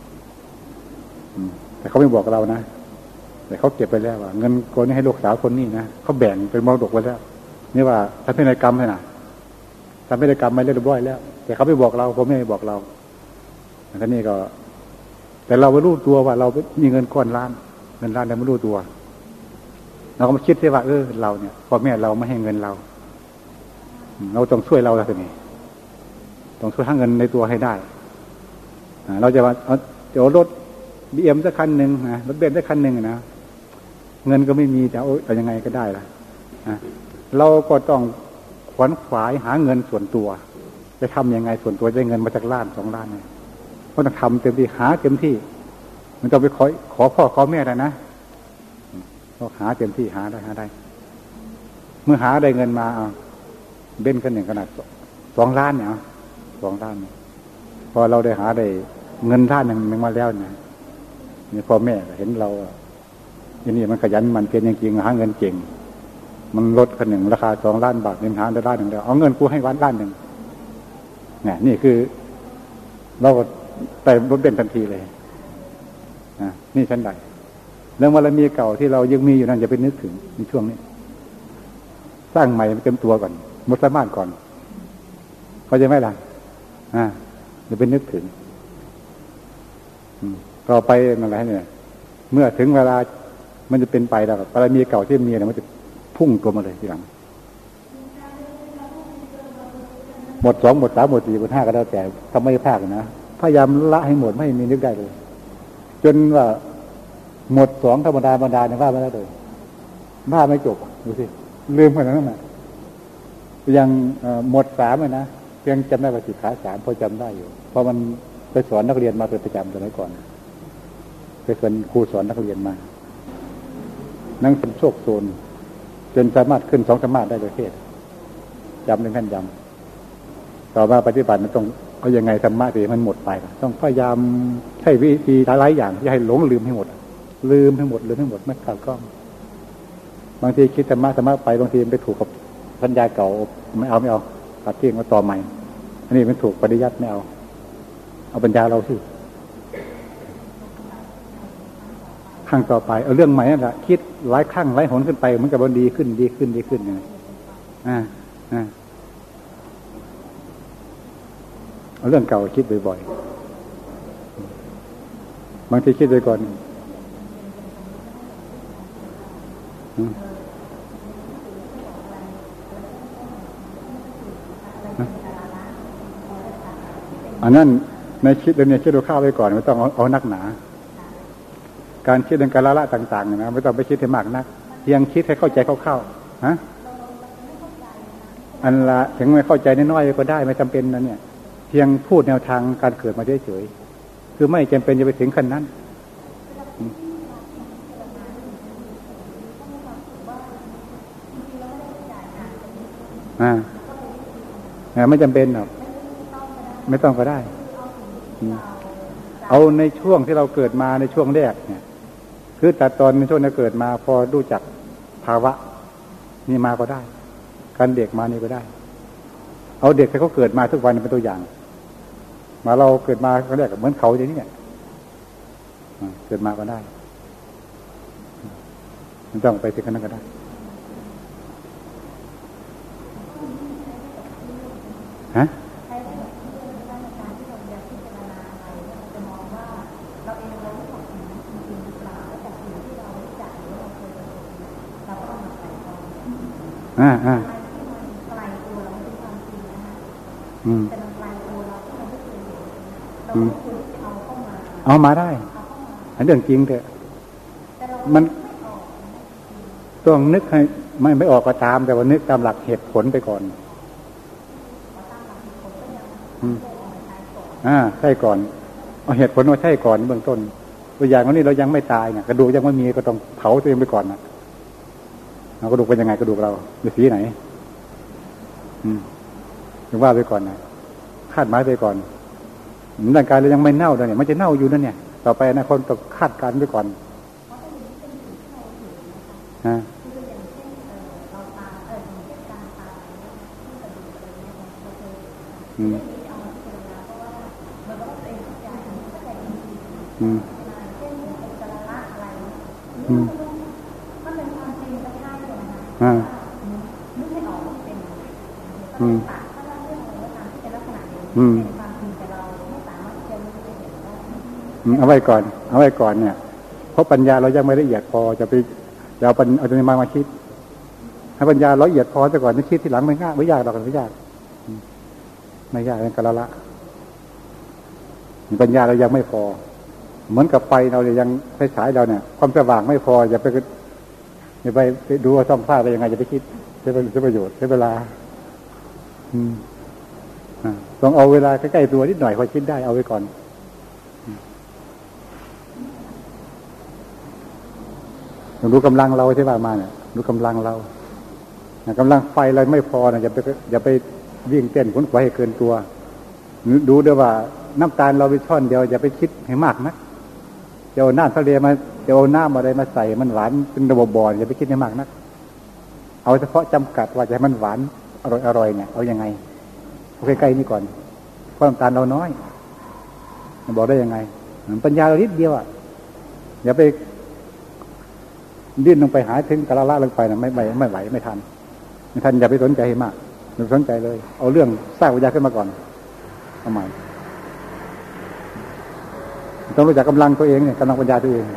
A: แต่เขาไม่บอกเรานะแต่เขาเก็บไปแล้วว่าเงินก้อนนี้ให้ลูกสาวคนนี้นะเขาแบ่งเป็นมรดกไว้แล้วนี่ว่าทำพินัยกรรมให้นะทำพินัยกรรมไม่เรียบร้อยแล้วแต่เขาไม่บอกเราพ่อแม่ไม่บอกเราทีนี้ก็ แต่เราไม่รู้ตัวว่าเรามีเงินก้อนล้านเงินล้านแต่ไม่รู้ตัวเราก็มาคิดได้ว่าเออเราเนี่ยพ่อแม่เราไม่ให้เงินเราเราต้องช่วยเราแล้วสินี่ต้องช่วยหาเงินในตัวให้ได้เราจะว่าเอาจะเอารถบีเอ็มสักคันหนึ่งนะรถเบนซ์สักคันหนึ่งนะเงินก็ไม่มีแต่เอายังไงก็ได้ล่ะเราก็ต้องขวนขวายหาเงินส่วนตัวจะทำยังไงส่วนตัวได้เงินมาจากล้านสองล้านเนี่ยก็ต้องทำเต็มที่หาเต็มที่มันต้องไปขอขอพ่อขอแม่ได้นะเราหาเต็มที่หาได้หาได้เมื่อหาได้เงินมาเอาเบนซ์คันหนึ่งขนาดสองล้านเนี่ยสองล้านพอเราได้หาได้เงินล้านหนึ่งมาแล้วนะนี่พ่อแม่เห็นเราทีนี้มันขยันมันเพียรจริงๆหาเงินเก่งมันลดคันหนึ่งราคาสองล้านบาทเงินหาได้ล้านหนึ่งแล้วเอาเงินกูให้วันล้านหนึ่งเนี่ยนี่คือเราแต่รถเบนซ์ทันทีเลยนะนี่ชั้นใดเรื่องวารมีเก่าที่เรายังมีอยู่นั่นอย่าไปนึกถึงในช่วงนี้สร้างใหม่เต็มตัวก่อนหมดสามารถก่อนเขาจะไม่ล่ะอ่าอย่าไปนึกถึงต่อไปอะไรเนี่ยเมื่อถึงเวลามันจะเป็นไปแล้วบารมีเก่าที่มีเนี่ยมันจะพุ่งตัวมาเลยทีหลังหมดสองหมดสามหมดสี่หมดห้าก็แล้วแต่ทำไม่พลาดนะพยายามละให้หมดไม่มีนึกได้เลยจนว่าหมดสองธรรมดาธรรมดาเนี่ยว่าไม่ได้เลยว่าไม่จบดูสิลืมขนาดนั้นนะยังหมดสามเลยนะเพียงจำได้ว่าสิขาสามพอจำได้อยู่เพราะมันไปสอนนักเรียนมาเป็นประจำสมัยก่อนไปสอนครูสอนนักเรียนมานั่งเป็นโชคโซนจนสามารถขึ้นสองธรรมะได้ประเทศจำเป็นแม่นยำต่อมาปฏิบัติมันต้องเอายังไงธรรมะที่มันหมดไปต้องพยายามใช้วิธีหลายอย่างที่ให้หลงลืมให้หมดลืมให้หมดลืมให้หมดไม่ขาดกล้องบางทีคิดธรรมะธรรมะไปบางทีไปถูกกับปัญญาเก่าไม่เอาไม่เอาตัดทิ้งมาต่อใหม่อันนี้มันถูกปริยัติไม่เอาเอาปัญญาเราสิขั้งต่อไปเอาเรื่องใหม่นั่นแหละคิดหลายครั้งหลายหนขึ้นไปมันก็ดีขึ้นดีขึ้นดีขึ้นไงอ่าอ่าเอาเรื่องเก่าคิดบ่อยๆบางทีคิดไปก่อนอันนั้นในคิดเรื่องนี้คิดดูข้าวไว้ก่อนไม่ต้องเอาเอานักหนาการคิดเรื่องการละละต่างๆนะไม่ต้องไปคิดให้มากนักเพียงคิดให้เข้าใจคร่าวๆฮะอันละถึงไม่เข้าใจน้อยๆก็ได้ไม่จำเป็นนะเนี่ยเพียงพูดแนวทางการเกิดมาเฉยๆคือไม่จำเป็นจะไปถึงขั้นนั้นอ่าไม่จำเป็นหรอกไม่ต้องก็ได้เอาในช่วงที่เราเกิดมาในช่วงแรกเนี่ยคือแต่ตอนในช่วงที่เกิดมาพอรู้จักภาวะนี่มาก็ได้การเด็กมานี่ก็ได้เอาเด็กที่เขาเกิดมาทุกวันเป็นตัวอย่างมาเราเกิดมาก็แรกเหมือนเขาอย่างนี้เกิดมาก็ได้ไม่ต้องไปถึงขั้นนั้นก็ได้ฮะอ่าอ่าอืมอืมเอามาได้อันเรื่องจริงเถอะมันต้องนึกให้ไม่ไม่ออกก็ตามแต่ว่านึกตามหลักเหตุผลไปก่อนอืมอ่าใช่ก่อนเอาเหตุผลมาใช่ก่อนเบื้องต้นตัวอย่างวันนี้เรายังไม่ตายเนี่ยกระดูกยังไม่มีก็ต้องเผาตัวเองไปก่อนนะเรากระดูกเป็นยังไงกระดูกเราอยู่สีไหนอืมถึงว่าไปก่อนนะคาดหมายไปก่อนร่างกายเรายังไม่เน่าเลยเนี่ยมันจะเน่าอยู่นั่นเนี่ยต่อไปนะคนต้องคาดการณ์ไปก่อนฮะอืมอืมอืมอ่าอืมอืมเอาไว้ก่อนเอาไว้ก่อนเนี่ยเพราะปัญญาเรายังไม่ละเอียดพอจะไปเราปัญเอาตัวนี้มามาคิดให้ปัญญาละเอียดพอซะก่อนจะคิดทีหลังไม่ง่ายไม่ยากหรอกไม่ยากไม่ยากเป็นกะละละปัญญาเรายังไม่พอเหมือนกับไฟเราเนี่ยยังไฟฉายเราเนี่ยความสว่างไม่พออย่าไปอย่าไปดูว่าช่องฟ้าไปยังไงจะไปคิดใช้ประโยชน์ใช้เวลาอืมต้องเอาเวลาใกล้ๆตัวนิดหน่อยพอคิดได้เอาไว้ก่อนต้องดูกำลังเราใช่ป่ะมาเนี่ยดูกำลังเรากำลังไฟเราไม่พอนะอย่าไปอย่าไปวิ่งเต้นขนขวายให้เกินตัวดูด้วยว่าน้ำตาลเราไปช้อนเดียวอย่าไปคิดให้มากนักจะเอาน้ำทะเลมาจะเอาน้ำอะไรมาใส่มันหวานเป็นระบบบ่ออย่าไปคิดให้มากนักเอาเฉพาะจำกัดว่าจะให้มันหวานอร่อยอร่อยเนี่ยเอายังไงเอาใกล้ๆนี่ก่อนเพราะน้ำตาลเราน้อยบอกได้ยังไงปัญญาเรานิดเดียวอ่ะอย่าไปดิ้นลงไปหาถึงกะละละลงไปนะไม่ไม่ไม่ไหวไม่ทันไม่ทันอย่าไปสนใจให้มากอย่าสนใจเลยเอาเรื่องสร้างปัญญาขึ้นมาก่อนทำไมต้องรู้จักกำลังตัวเองเนี่ยกำลังปัญญาตัวเอง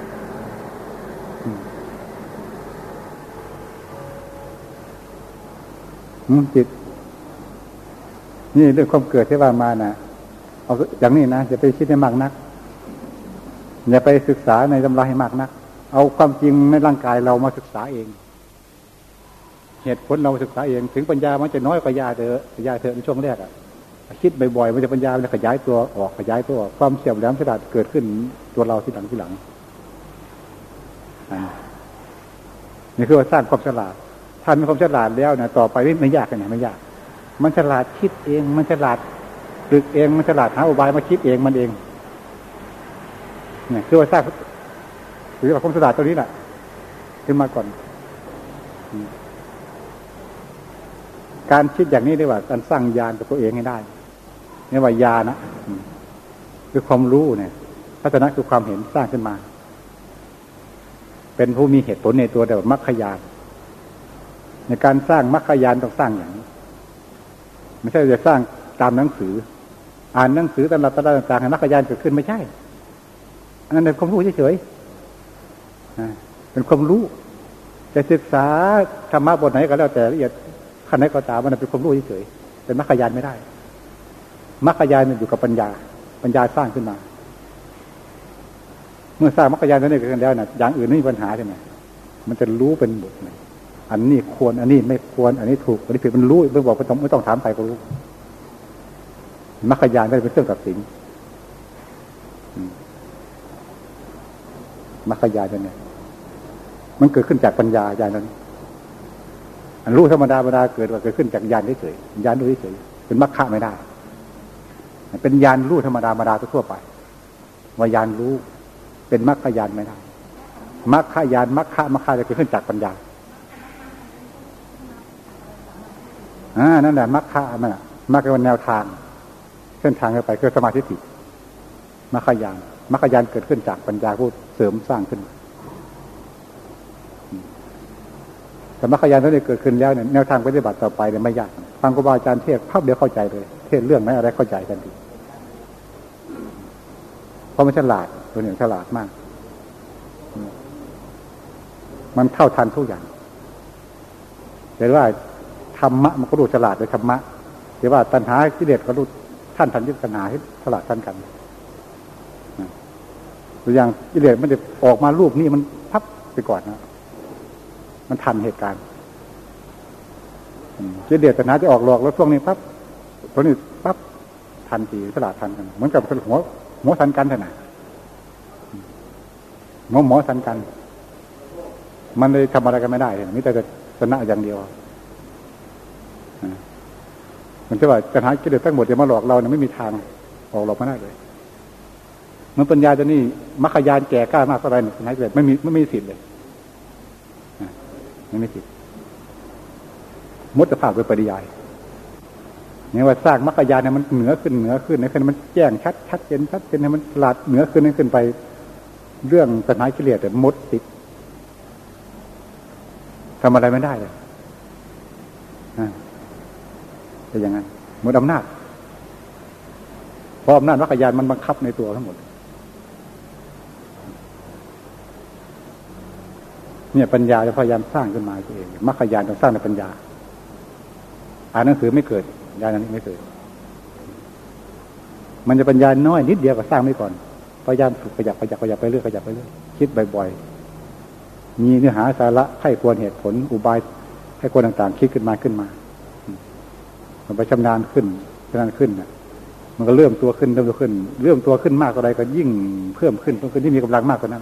A: อืมจิตนี่เรื่องความเกิดที่ว่ามานะเอาอย่างนี้นะอย่าไปคิดให้มากนักอย่าไปศึกษาในตำราให้มากนักเอาความจริงในร่างกายเรามาศึกษาเองเหตุผลเราศึกษาเองถึงปัญญามันจะน้อยกว่ายาเถอะยาเถอะในช่วงแรกอ่ะคิดบ่อยๆมันจะปัญญามันจะขยายตัวออกขยายตัวออกความเฉียบแหลมฉลาดเกิดขึ้นตัวเราที่หลังที่หลังนี่คือว่าสร้างความฉลาดถ้ามีความฉลาดแล้วนะต่อไปไม่ยากกันไหนไม่ยากมันฉลาดคิดเองมันฉลาดฝึกเองมันฉลาดหาอุบายมาคิดเองมันเองเนี่ยคือว่าสร้างหรือว่าความฉลาดตัวนี้แหละขึ้นมาก่อนการคิดอย่างนี้เรียกว่าการสร้างญาณกับตัวเองให้ได้นี่ว่าญาณนะคือความรู้เนี่ยพัฒนาคือความเห็นสร้างขึ้นมาเป็นผู้มีเหตุผลในตัวแต่ว่ามรรคญาณในการสร้างมรรคญาณต้องสร้างอย่างนี้ไม่ใช่จะสร้างตามหนังสืออ่านหนังสือตำราต่างๆให้มรรคญาณเกิดขึ้นไม่ใช่อันนั้นเป็นความรู้เฉยๆเป็นความรู้จะศึกษาธรรมะบทไหนก็แล้วแต่ละเอียดขั้นไหนก็ตามมันเป็นความรู้เฉยๆเป็นมรรคญาณไม่ได้มรรคญาณมันอยู่กับปัญญาปัญญาสร้างขึ้นมาเมื่อสร้างมรรคญาณนั้นเกิดขึ้นแล้วนะอย่างอื่นไม่มีปัญหาใช่ไหมมันจะรู้เป็นบทเลยอันนี้ควรอันนี้ไม่ควรอันนี้ถูกอันนี้ผิดมันรู้ไม่บอกไม่ต้องไม่ต้องถามใครก็รู้มรรคญาณเป็นเครื่องตัดสินมรรคญาณเนี่ยมันเกิดขึ้นจากปัญญาญาณนั้นอันรู้ธรรมดาธรรมดาเกิดว่าเกิดขึ้นจากญาณเฉยๆญาณรู้เฉยๆเป็นมรรคไม่ได้เป็นญาณรู้ธรรมดาธรรมดาทั่วไปว่าญาณรู้เป็นมรรคญาณไม่ได้มรรคญาณมรรคมรรคจะเกิดขึ้นจากปัญญาอ่านั่นแหละมรรคมันอ่ะมรรคเป็นแนวทางเส้นทางไปคือสมาธิิมรรคญาณมรรคญาณเกิดขึ้นจากปัญญาผู้เสริมสร้างขึ้นแต่มรรคญาณนั้นเกิดขึ้นแล้วเนี่ยแนวทางปฏิบัติต่อไปเนี่ยไม่ยากฟังครูบาอาจารย์เทศภาพเดียวเข้าใจเลยเทศเรื่องไหนอะไรเข้าใจกันดีเพราะมันฉลาดตัวนี้ฉลาดมากมันเท่าทันทุกอย่างแต่ว่าธรรมะมันก็รู้ฉลาดในธรรมะแต่ว่าตัณหากิเลสก็รู้ท่านทันยึดตัณหาให้ฉลาดทันกันตัวอย่างกิเลสมันจะออกมารูปนี้มันพับไปก่อนนะมันทันเหตุการณ์กิเลสตัณหาจะออกหลอกแล้วช่วงนี้ปั๊บตัวนี้ปั๊บทันทีฉลาดทันกันเหมือนกับหัวหัวทันกันเท่านั้นหมอหมอทันกันมันเลยทำอะไรกันไม่ได้เลยมิแต่จะชนะอย่างเดียวมันจะว่าตัณหากิเลสทั้งหมดจะมาหลอกเราเนี่ยไม่มีทางออกหลอกไม่ได้เลยเหมือนปัญญาตัวนี้มรรคญาณแก่กล้ามากเท่าไรเนี่ยตัณหากิเลสไม่มีไม่มีสิทธิ์เลยไม่มีสิทธิ์มุตตภาพโดยปริยายเนี่ยว่าสร้างมรรคญาณเนี่ยมันเหนือขึ้นเหนือขึ้นให้มันแจ้งชัดชัดเจนชัดเจนให้มันฉลาดเหนือขึ้นให้ขึ้นไปเรื่องตัณหากิเลสแต่มดติดทำอะไรไม่ได้เลยเป็นอย่างนั้นหมดอำนาจเพราะอำนาจมรรคญาณมันบังคับในตัวทั้งหมดเนี่ยปัญญาจะพยายามสร้างขึ้นมาเองมรรคญาณต้องสร้างในปัญญาอ่านหนังสือไม่เกิดญาณนั้นไม่เกิดมันจะปัญญาน้อยนิดเดียวก็สร้างไว้ก่อนพยายามฝึกขยับขยับขยับไปเรื่อยขยับไปเรื่อยคิดบ่อยๆมีเนื้อหาสาระไข้ควรเหตุผลอุบายให้คนต่างๆคิดขึ้นมาขึ้นมามันไปชำนาญขึ้นชำนาญขึ้นนะมันก็เริ่มตัวขึ้นเริ่มตัวขึ้นเริ่มตัวขึ้นมากเท่าไรก็ยิ่งเพิ่มขึ้นเพิ่มขึ้นที่มีกำลังมากกว่านั้น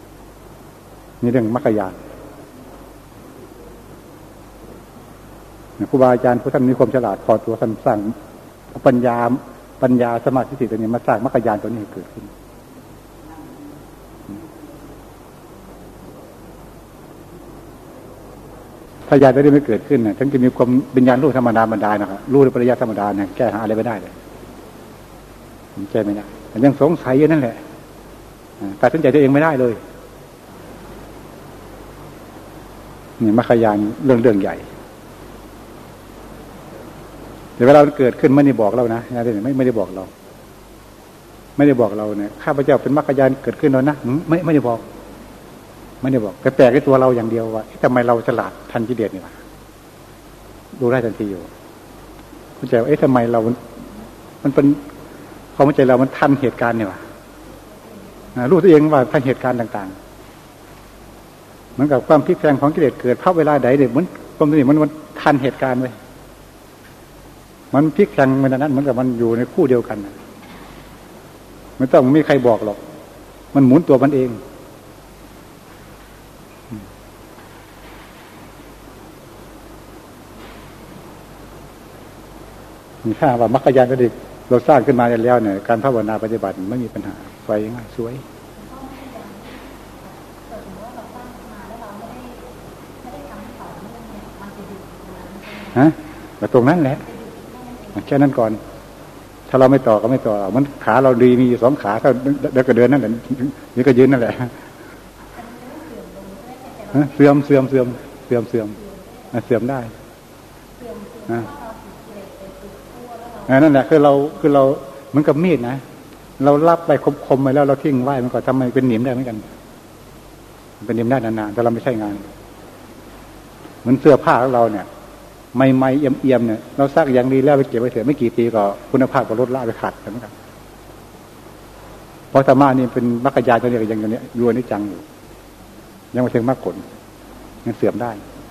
A: นี่เรื่องมรรคญาณครูบาอาจารย์ผู้ท่านมีความฉลาดพอตัวท่านสร้างปัญญาปัญญาสมาธิสิตัวนี้มาสร้างมรรคญาณตัวนี้ให้เกิดขึ้นถ้าญาณตัวนี้ไม่เกิดขึ้นเนี่ยถึงจะมีความเป็นญาณรู้ธรรมดาบรรดานะครับรู้ในปริยัติธรรมดาเนี่ยแก้หาอะไรไม่ได้เลยแก้ไม่ได้มันยังสงสัยอยู่นั่นแหละตัดสินใจตัวเองไม่ได้เลยนี่มรรคญาณเรื่องเรื่องใหญ่แต่เวลาเกิดขึ้นไม่ได้บอกเรานะไม่ไม่ได้บอกเราไม่ได้บอกเราเนี่ยข้าพเจ้าเป็นมรรคญาณเกิดขึ้นแล้วนะไม่ไม่ได้บอกไม่ได้บอกแต่แปลกในตัวเราอย่างเดียวว่าทำไมเราฉลาดทันกิเลสนี่วะดูได้ทันทีอยู่เข้าใจว่าเอ๊ะทำไมเรามันเป็นความเข้าใจเรามันทันเหตุการณ์นี่วะรู้ตัวเองว่าทันเหตุการณ์ต่างๆเหมือนกับความพลิกแปลงของกิเลสเกิดเพราะเวลาใดเนี่ยมันความนี้มันมันทันเหตุการณ์ไว้มันพลิกแปลงมันนั้นเหมือนกับมันอยู่ในคู่เดียวกันไม่ต้องมีใครบอกหรอกมันหมุนตัวมันเองมีค่าว่ามรรคญาณก็ดีเราสร้างขึ้นมาแล้วเนี่ยการภาวนาปฏิบัติไม่มีปัญหาไปง่ายสวยฮะแต่ตรงนั้นแหละแค่นั้นก่อนถ้าเราไม่ต่อก็ไม่ต่อมันขาเราดีมีอยู่สองขาถ้าเดินก็เดินนั่นแหละนี่ก็ยืนนั่นแหละเสื่อมเสื่อมเสื่อมเสื่อมเสื่อมเสื่อมได้นั่นแหละคือเราคือเราเหมือนกับมีดนะเรารับไปคมๆไปแล้วเราทิ้งไว้มันก็ทำไมเป็นหนิมได้เหมือนกันเป็นหนิมได้นานๆแต่เราไม่ใช่งานเหมือนเสื้อผ้าของเราเนี่ยไม่ไม่เอี่ยมๆเนี่ยเราซักอย่างดีแล้วไปเก็บไว้เถอะไม่กี่ปีก็คุณภาพก็ลดละไปขาดกันเหมือนกันเพราะธรรมะนี่เป็นมรรคญาณตัวนี้ก็ยังอยู่เนี่ยอยู่ในจังอยู่ยังไม่ถึงมรรคผลยังเสื่อมได้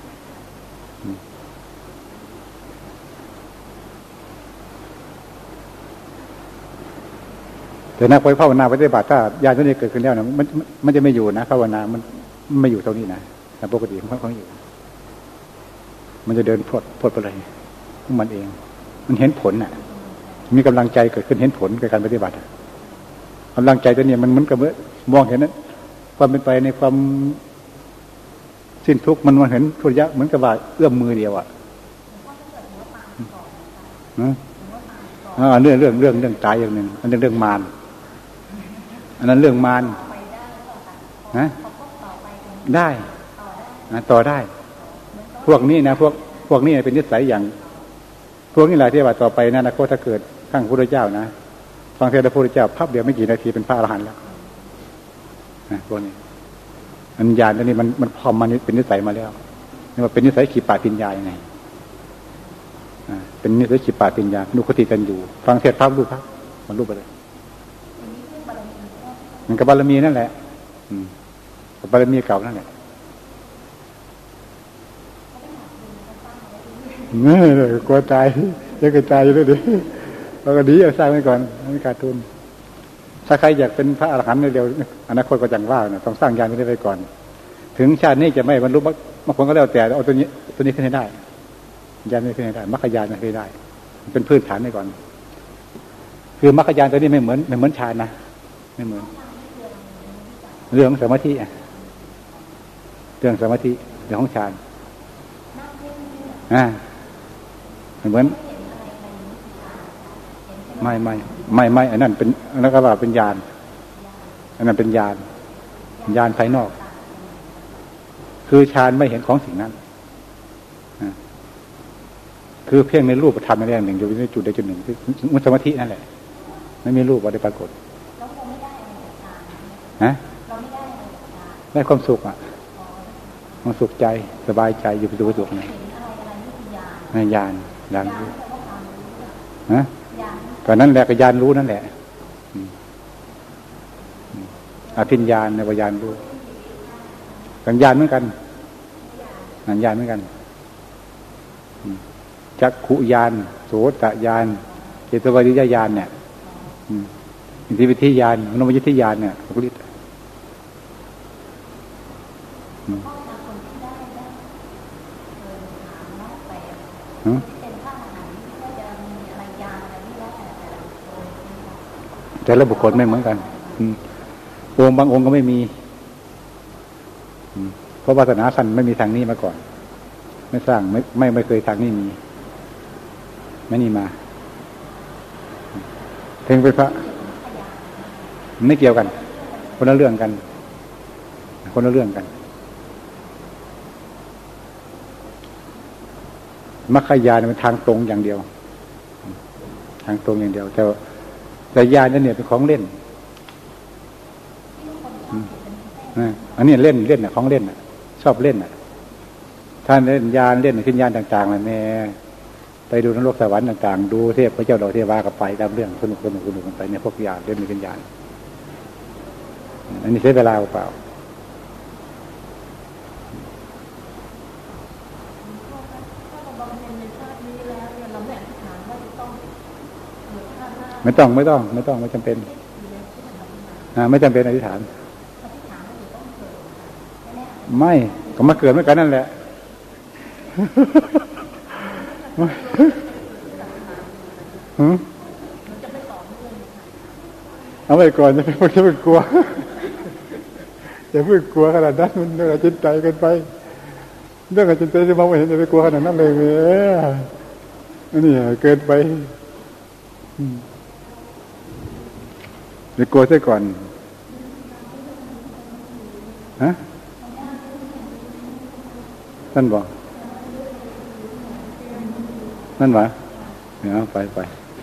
A: แต่นักภาวนาปฏิบัติถ้าญาณตัวนี้เกิดขึ้นแล้วนะมันมันจะไม่อยู่นะภาวนามันไม่อยู่เท่านี้นะแต่ปกติมันเขาอยู่มันจะเดินพลดพลดไปเลยของมันเองมันเห็นผลน่ะมีกำลังใจเกิดขึ้นเห็นผลกับการปฏิบัติกำลังใจตัวนี้มันเหมือนกับมองเห็นนั้นความเป็นไปในความสิ้นทุกข์มันมันเห็นทุกข์ยะเหมือนกับว่าเอื้อมมือเดียวอ่ะอ่าเรื่องเรื่องเรื่องเรื่องตายอย่างหนึ่งอันนี้เรื่องมารอันนั้นเรื่องมารนะได้ต่อได้พวกนี้นะพวกพวกนี้เป็นนิสัยอย่างพวกนี้แหละที่ว่าต่อไปนะนะโคถ้าเกิดข้างพระพุทธเจ้านะฟังเทศน์พระพุทธเจ้าพับเดียวไม่กี่นาทีเป็นพระอรหันต์แล้วนะพวกนี้อัญญาณตัวนี้มันมันพอมันเป็นนิสัยมาแล้วนี่ว่าเป็นนิสัยขีปาติญญายังไงอ่าเป็นนิสัยขีปาติญญานุคติกันอยู่ฟังเทศน์ภาพรูปครับมันรูปไปเลยมันกับบารมีนั่นแหละอืมกับบารมีเก่านั่นแหละเนี่ยกลัวตายยังกระจายอยู่เลยดิเราก็ดีเอาสร้างไว้ก่อนไม่ขาดทุนถ้าใครอยากเป็นพระอรหันต์เร็วอนาคตก็จังว่าเนี่ยต้องสร้างญาณนี้ไว้ก่อนถึงชาตินี้จะไม่บรรลุมรรคบางคนก็แล้วแต่เอาตัวนี้ตัวนี้ขึ้นให้ได้ญาณนี้ขึ้นให้ได้มรรคญาณขึ้นให้ได้เป็นพื้นฐานไว้ก่อนคือมรรคญาณตัวนี้ไม่เหมือนไม่เหมือนฌานนะไม่เหมือนเรื่องสมาธิอ่ะเรื่องสมาธิเรื่องของฌานอ่าเหมือนไม่ไม่ไม่ไม่อันนั้นเป็นอันนั้นก็ว่าเป็นญาณอันนั้นเป็นญาณญาณภายนอกคือฌานไม่เห็นของสิ่งนั้นคือเพียงในรูปธรรมในอย่างหนึ่งอยู่ในจุดใดจุดหนึ่งมันสมาธินั่นแหละไม่มีรูปอะไรปรากฏฮะได้ความสุขอ่ะความสุขใจสบายใจอยู่เป็นตัวสุขไงญาณญาณรู้ฮะตอนนั้นแหละก็ญาณรู้นั่นแหละอภิญญาณในวิญญาณรู้กัญญาณเหมือนกันกัญญาณเหมือนกันจักขุญาณโสตญาณเจตวิริยญาณเนี่ยอิทธิวิทยญาณมโนมยิทธิญาณเนี่ยพวกนี้แต่ละบุคคลไม่เหมือนกันองค์บางองค์ก็ไม่มีเพราะวาสนาท่านไม่มีทางนี้มาก่อนไม่สร้างไม่ไม่ไม่เคยทางนี้มีไม่นี่มาถึงเป็นพระไม่เกี่ยวกันคนละเรื่องกันคนละเรื่องกันมรรคญาณเป็นทางตรงอย่างเดียวทางตรงอย่างเดียวแต่แต่ญาณนั่นเนี่ยเป็นของเล่นอันนี้เล่นเล่นน่ะของเล่นน่ะชอบเล่นน่ะท่านเล่นญาณเล่นขึ้นญาณต่างๆน่ะแม่ไปดูนรกสวรรค์ต่างๆดูเทพพระเจ้าดอกเทวากับไปตามเรื่องสนุกสนุกสนุกกันไปเนี่ยพวกญาณเล่นขึ้นญาณอันนี้ใช้เวลาเปล่าไม่ต้องไม่ต้องไม่ต้องไม่จำเป็นอ่าไม่จำเป็นอธิษฐานไม่ก็มาเกิดเหมือนกันนั่นแหละเอาไปก่อนจะไปจะไปกลัวจะเพิ่งกลัวขนาดนั้นมันเรื่องจิตใจกันไปเรื่องจิตใจจะมองไม่เห็นจะไปกลัวขนาดนั้นเลยเนี่ยนี่เกินไปเดี๋ยวกลัวซะก่อนฮะนั่นบอกนั่นวะเดี๋ยวไปไป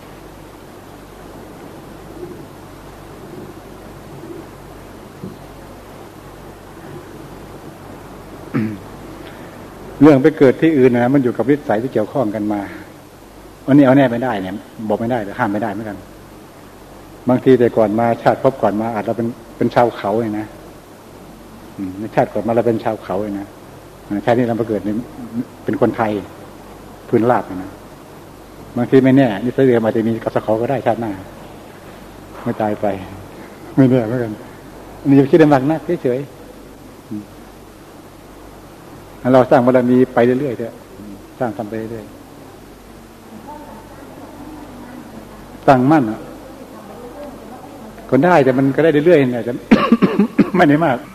A: เรื่องไปเกิดที่อื่นนะมันอยู่กับวิสัยที่เกี่ยวข้องกันมาวันนี้เอาแน่ไม่ได้เนี่ยบอกไม่ได้หรือห้ามไม่ได้เหมือนกันบางทีแต่ก่อนมาชาติพบก่อนมาอาจเราเป็นเป็นชาวเขาเลยนะในชาติก่อนมาเราเป็นชาวเขาเลยนะชาตินี้เรามาเกิดเป็นคนไทยพื้นราบนะบางทีไม่แน่นิสัยเดิมอาจจะมีกับสเขาก็ได้ชาติหน้าไม่ตายไปไม่แน่เหมือนกันอันนี้คิดได้มากนักเฉยๆเราสร้างบารมีไปเรื่อยๆเถอะสร้างทำไปเรื่อยๆตั้งมั่นอ่ะก็ได้แต่มันก็ได้เรื่อยๆเนี่ยจะ ไม่ได้มาก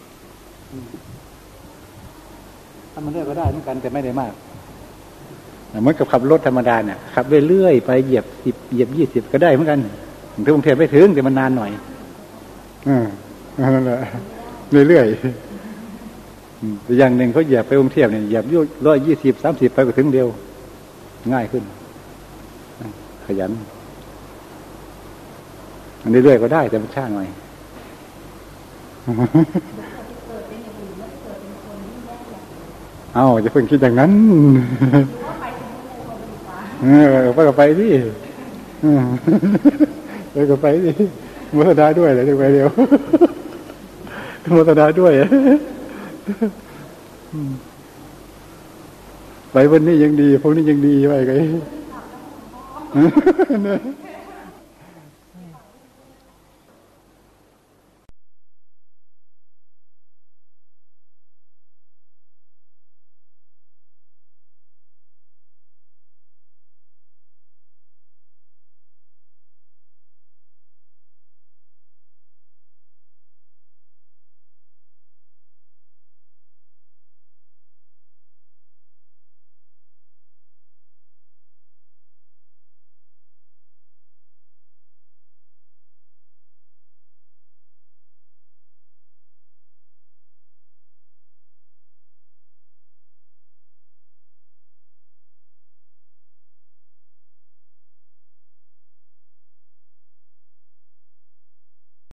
A: ถ้ามันเรื่อยก็ได้เหมือนกันแต่ไม่ได้มากเหมือนกับขับรถธรรมดาเนี่ยขับเรื่อยๆไปเหยียบสิบเหยียบยี่สิบก็ได้เหมือนกันถึงกรุงเทพไม่ถึงแต่มันนานหน่อยอ่านั่นแหละเรื่อยๆแต่อย่างหนึ่งเขาเหยียบไปกรุงเทพเนี่ยเหยียบยุ่ยร้อยยี่สิบสามสิบไปก็ถึงเดียวง่ายขึ้นขยันอันนี้เรื่อยก็ได้แต่มันช้าหน่อยเอ้าจะเพิ่งคิดอย่างนั้นเออไปก็ไปดิไปก็ไปดิมุสดาด้วยเลยจะไปเร็วมุสดาด้วยไปวันนี้ยังดีพวกนี้ยังดีไปไง